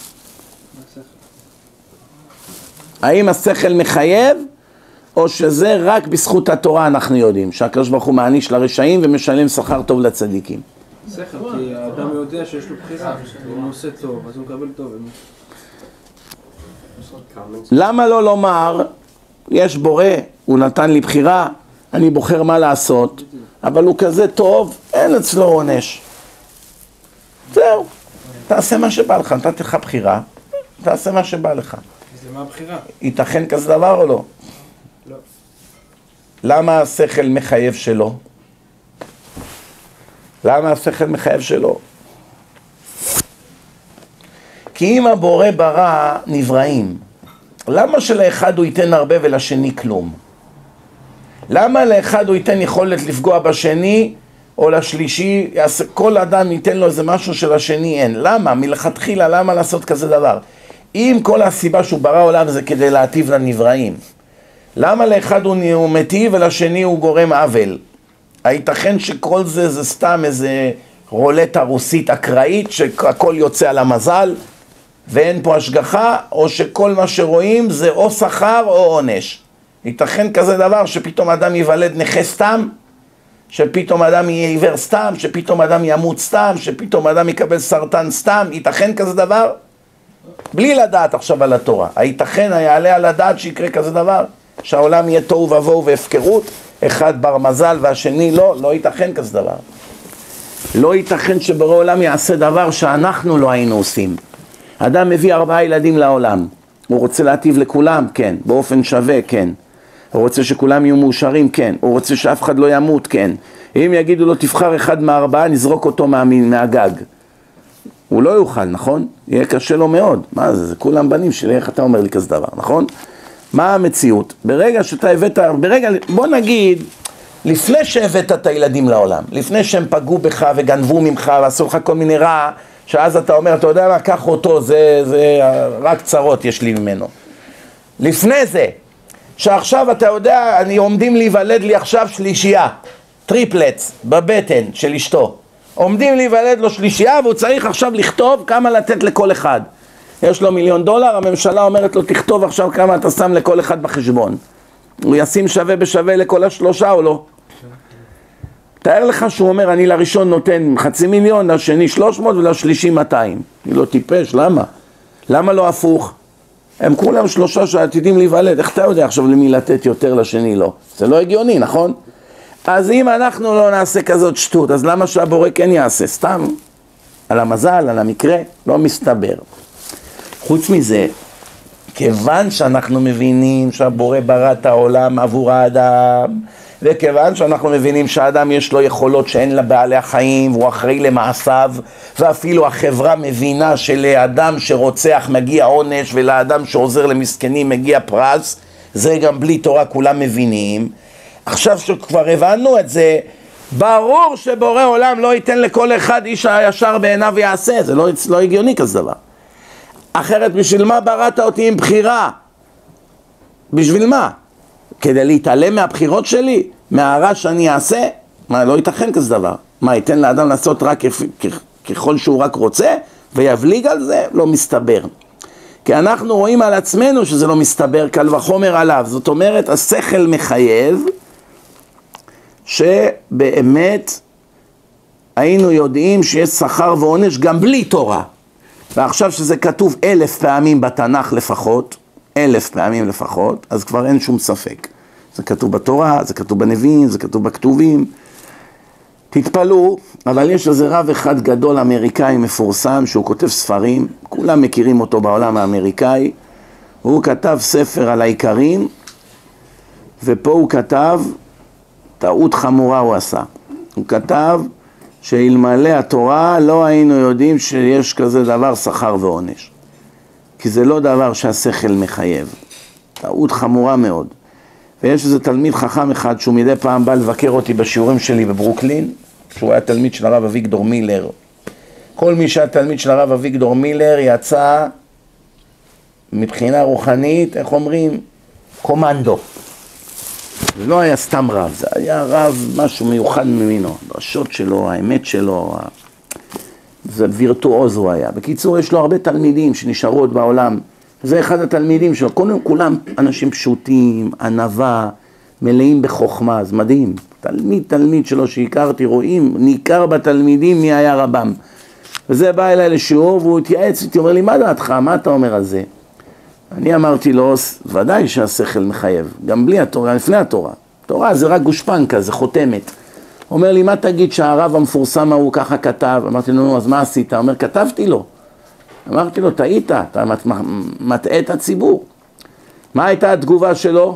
האם השכל מחייב, או שזה רק בזכות התורה אנחנו יודעים, שהקדוש ברוך הוא מעניש לרשעים ומשלם שכר טוב לצדיקים? שכל, כי האדם יודע שיש לו בחירה, הוא עושה טוב, אז הוא מקבל טוב. למה לא לומר, יש בורא, הוא נתן לי בחירה, אני בוחר מה לעשות, אבל הוא כזה טוב, אין אצלו עונש. זהו, תעשה מה שבא לך, נתתי לך בחירה, תעשה מה שבא לך. זה מה הבחירה? ייתכן כזה דבר או לא? לא. למה השכל מחייב שלו? למה השכל מחייב שלו? כי אם הבורא ברא נבראים, למה שלאחד הוא ייתן הרבה ולשני כלום? למה לאחד הוא ייתן יכולת לפגוע בשני, או לשלישי, כל אדם ייתן לו איזה משהו שלשני אין? למה? מלכתחילה, למה לעשות כזה דבר? אם כל הסיבה שהוא ברא עולם זה כדי להטיב לנבראים, למה לאחד הוא מטיב ולשני הוא גורם עוול? הייתכן שכל זה זה סתם איזה רולטה רוסית אקראית שהכל יוצא על המזל ואין פה השגחה, או שכל מה שרואים זה או שכר או עונש? ייתכן כזה דבר שפתאום אדם ייוולד נכה סתם, שפתאום אדם יהיה עיוור סתם, שפתאום אדם ימות סתם, שפתאום אדם יקבל סרטן סתם? ייתכן כזה דבר? בלי לדעת עכשיו על התורה, הייתכן, היעלה על הדעת שיקרה כזה דבר? שהעולם יהיה תוהו ובוהו והפקרות, אחד בר מזל והשני לא? לא ייתכן כזה דבר. לא ייתכן שבורא עולם יעשה דבר שאנחנו לא היינו עושים. אדם מביא ארבעה ילדים לעולם, הוא רוצה להטיב לכולם? כן. באופן שווה? כן. הוא רוצה שכולם יהיו מאושרים? כן. הוא רוצה שאף אחד לא ימות? כן. אם יגידו לו תבחר אחד מהארבעה, נזרוק אותו מה, מהגג. הוא לא יוכל, נכון? יהיה קשה לו מאוד. מה זה? זה כולם בנים שלי, איך אתה אומר לי כזה דבר, נכון? מה המציאות? ברגע שאתה הבאת, ברגע, בוא נגיד, לפני שהבאת את הילדים לעולם, לפני שהם פגעו בך וגנבו ממך ועשו לך כל מיני רע, שאז אתה אומר, אתה יודע מה, קח אותו, זה, זה רק צרות יש לי ממנו. לפני זה, שעכשיו אתה יודע, אני עומדים להיוולד לי עכשיו שלישייה, טריפלטס בבטן של אשתו. עומדים להיוולד לו שלישייה והוא צריך עכשיו לכתוב כמה לתת לכל אחד. יש לו מיליון דולר, הממשלה אומרת לו תכתוב עכשיו כמה אתה שם לכל אחד בחשבון. הוא ישים שווה בשווה לכל השלושה או לא? תאר לך שהוא אומר אני לראשון נותן חצי מיליון, לשני שלוש מאות ולשלישי מאתיים. אני לא טיפש, למה? למה לא הפוך? הם כולם שלושה שעתידים להיוולד, איך אתה יודע עכשיו למי לתת יותר לשני לא? זה לא הגיוני, נכון? אז אם אנחנו לא נעשה כזאת שטות, אז למה שהבורא כן יעשה? סתם, על המזל, על המקרה, לא מסתבר. חוץ מזה, כיוון שאנחנו מבינים שהבורא ברא את העולם עבור האדם, וכיוון שאנחנו מבינים שהאדם יש לו יכולות שאין לבעלי החיים, והוא אחראי למעשיו, ואפילו החברה מבינה שלאדם שרוצח מגיע עונש, ולאדם שעוזר למסכנים מגיע פרס, זה גם בלי תורה כולם מבינים. עכשיו שכבר הבנו את זה, ברור שבורא עולם לא ייתן לכל אחד איש הישר בעיניו ויעשה, זה לא, לא הגיוני כזה דבר. אחרת בשביל מה בראת אותי עם בחירה? בשביל מה? כדי להתעלם מהבחירות שלי? מהרע שאני אעשה? מה, לא ייתכן כזה דבר. מה, ייתן לאדם לעשות רק ככל שהוא רק רוצה, ויבליג על זה? לא מסתבר. כי אנחנו רואים על עצמנו שזה לא מסתבר, קל וחומר עליו. זאת אומרת, השכל מחייב, שבאמת היינו יודעים שיש שכר ועונש גם בלי תורה. ועכשיו שזה כתוב אלף פעמים בתנ"ך לפחות, אלף פעמים לפחות, אז כבר אין שום ספק. זה כתוב בתורה, זה כתוב בנביאים, זה כתוב בכתובים. תתפלאו, אבל יש איזה רב אחד גדול אמריקאי מפורסם, שהוא כותב ספרים, כולם מכירים אותו בעולם האמריקאי, הוא כתב ספר על העיקרים, ופה הוא כתב, טעות חמורה הוא עשה. הוא כתב שאלמלא התורה לא היינו יודעים שיש כזה דבר שכר ועונש. כי זה לא דבר שהשכל מחייב. טעות חמורה מאוד. ויש איזה תלמיד חכם אחד שהוא מדי פעם בא לבקר אותי בשיעורים שלי בברוקלין, שהוא היה תלמיד של הרב אביגדור מילר. כל מי שהיה תלמיד של הרב אביגדור מילר יצא מבחינה רוחנית, איך אומרים? קומנדו. זה לא היה סתם רב, זה היה רב משהו מיוחד ממינו. הדרשות שלו, האמת שלו, זה וירטואוז הוא היה. בקיצור, יש לו הרבה תלמידים שנשארו עוד בעולם. זה אחד התלמידים שלו. כולם, כולם אנשים פשוטים, ענווה, מלאים בחוכמה, זה מדהים. תלמיד, תלמיד שלו שהכרתי, רואים, ניכר בתלמידים מי היה רבם. וזה בא אליי לשיעור והוא התייעץ איתי, אומר לי, מה דעתך? מה אתה אומר על זה? אני אמרתי לו, ודאי שהשכל מחייב, גם בלי התורה, לפני התורה. תורה זה רק גושפנקה, זה חותמת. אומר לי, מה תגיד שהרב המפורסם הוא ככה כתב? אמרתי לו, אז מה עשית? אומר, כתבתי לו. אמרתי לו, טעית, אתה מטעה את הציבור. מה הייתה התגובה שלו?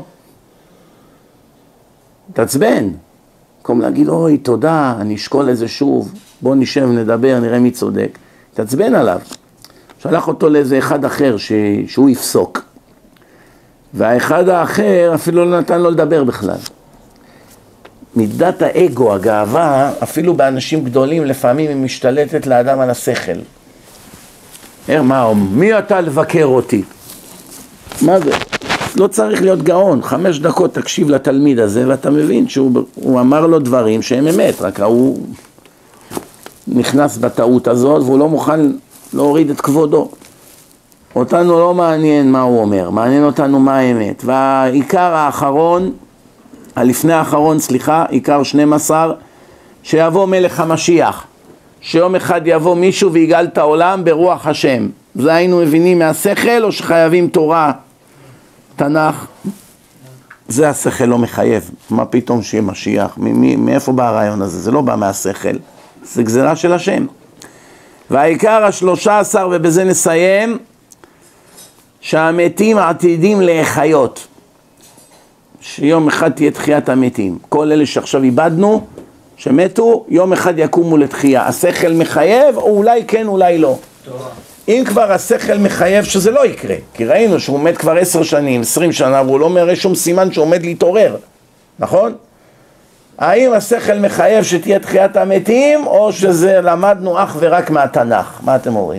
תעצבן. במקום להגיד, אוי, תודה, אני אשקול איזה שוב, בוא נשב, נדבר, נראה מי צודק. תעצבן עליו. שלח אותו לאיזה אחד אחר ש... שהוא יפסוק. והאחד האחר אפילו לא נתן לו לדבר בכלל. מידת האגו, הגאווה, אפילו באנשים גדולים, לפעמים היא משתלטת לאדם על השכל. מה, מי אתה לבקר אותי? מה זה? לא צריך להיות גאון, חמש דקות תקשיב לתלמיד הזה, ואתה מבין שהוא אמר לו דברים שהם אמת, רק הוא נכנס בטעות הזאת, והוא לא מוכן להוריד את כבודו. אותנו לא מעניין מה הוא אומר, מעניין אותנו מה האמת. והעיקר האחרון, הלפני האחרון, סליחה, עיקר שנים עשר, שיבוא מלך המשיח. שיום אחד יבוא מישהו ויגאל את העולם ברוח השם. זה היינו מבינים מהשכל או שחייבים תורה, תנ"ך? זה השכל לא מחייב. מה פתאום שיהיה משיח? מ- מ- מאיפה בא הרעיון הזה? זה לא בא מהשכל. זה גזירה של השם. והעיקר השלושה עשר, ובזה נסיים, שהמתים עתידים להחיות. שיום אחד תהיה תחיית המתים. כל אלה שעכשיו איבדנו, שמתו, יום אחד יקומו לתחייה. השכל מחייב, או אולי כן, אולי לא. תורה. אם כבר השכל מחייב שזה לא יקרה, כי ראינו שהוא מת כבר עשר שנים, עשרים שנה, והוא לא מראה שום סימן שעומד להתעורר, נכון? האם השכל מחייב שתהיה תחיית המתים, או שזה למדנו אך ורק מהתנ"ך? מה אתם אומרים?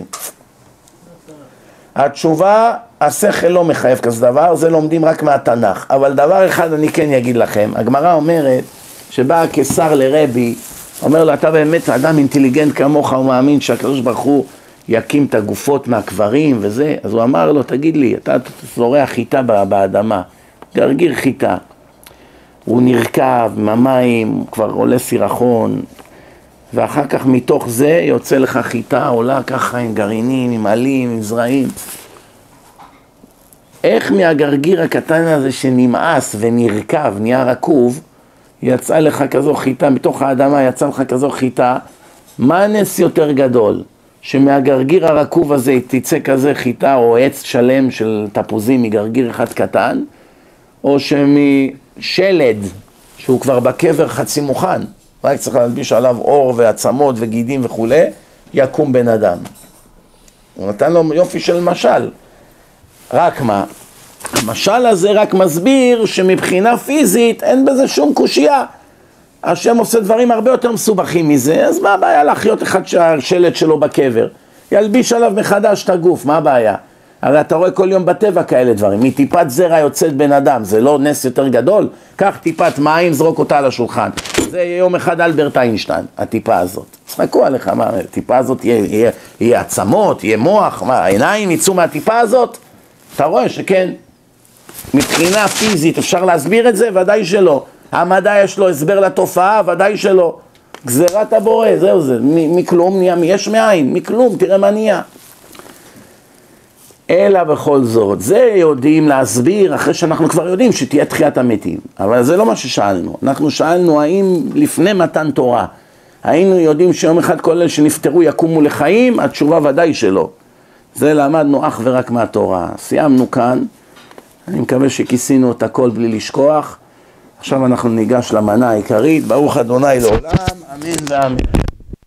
התשובה, השכל לא מחייב כזה דבר, זה לומדים רק מהתנ"ך. אבל דבר אחד אני כן אגיד לכם, הגמרא אומרת, שבא הקיסר לרבי, אומר לו, אתה באמת אדם אינטליגנט כמוך, הוא מאמין שהקדוש ברוך הוא יקים את הגופות מהקברים וזה. אז הוא אמר לו, תגיד לי, אתה זורע חיטה באדמה, גרגיר חיטה. הוא נרכב מהמים, הוא כבר עולה סירחון, ואחר כך מתוך זה יוצא לך חיטה, עולה ככה עם גרעינים, עם עלים, עם זרעים. איך מהגרגיר הקטן הזה שנמאס ונרכב, נהיה רקוב, יצא לך כזו חיטה, מתוך האדמה יצא לך כזו חיטה? מה נס יותר גדול? שמהגרגיר הרקוב הזה תצא כזה חיטה או עץ שלם של תפוזים מגרגיר אחד קטן, או שמשלד שהוא כבר בקבר חצי מוכן, רק צריך להלביש עליו אור ועצמות וגידים וכו', יקום בן אדם. הוא נתן לו יופי של משל. רק מה? המשל הזה רק מסביר שמבחינה פיזית אין בזה שום קושייה. השם עושה דברים הרבה יותר מסובכים מזה, אז מה הבעיה להחיות אחד שהשלט שלו בקבר? ילביש עליו מחדש את הגוף, מה הבעיה? הרי אתה רואה כל יום בטבע כאלה דברים, מטיפת זרע יוצאת בן אדם, זה לא נס יותר גדול? קח טיפת מים, זרוק אותה על השולחן. זה יהיה יום אחד אלברט איינשטיין, הטיפה הזאת. צחקו עליך, מה, הטיפה הזאת יהיה, יהיה, יהיה עצמות, יהיה מוח, מה, העיניים יצאו מהטיפה הזאת? אתה רואה שכן, מבחינה פיזית אפשר להסביר את זה? ודאי שלא. המדע יש לו הסבר לתופעה? ודאי שלא. גזירת הבורא, זהו זה, מכלום נהיה, יש מאין, מכלום, תראה מה נהיה. אלא בכל זאת, זה יודעים להסביר אחרי שאנחנו כבר יודעים שתהיה תחיית המתים. אבל זה לא מה ששאלנו. אנחנו שאלנו האם לפני מתן תורה, היינו יודעים שיום אחד כל אלה שנפטרו יקומו לחיים? התשובה ודאי שלא. זה למדנו אך ורק מהתורה. סיימנו כאן. אני מקווה שכיסינו את הכל בלי לשכוח. עכשיו אנחנו ניגש למנה העיקרית. ברוך אדוני לעולם, אמן ואמן.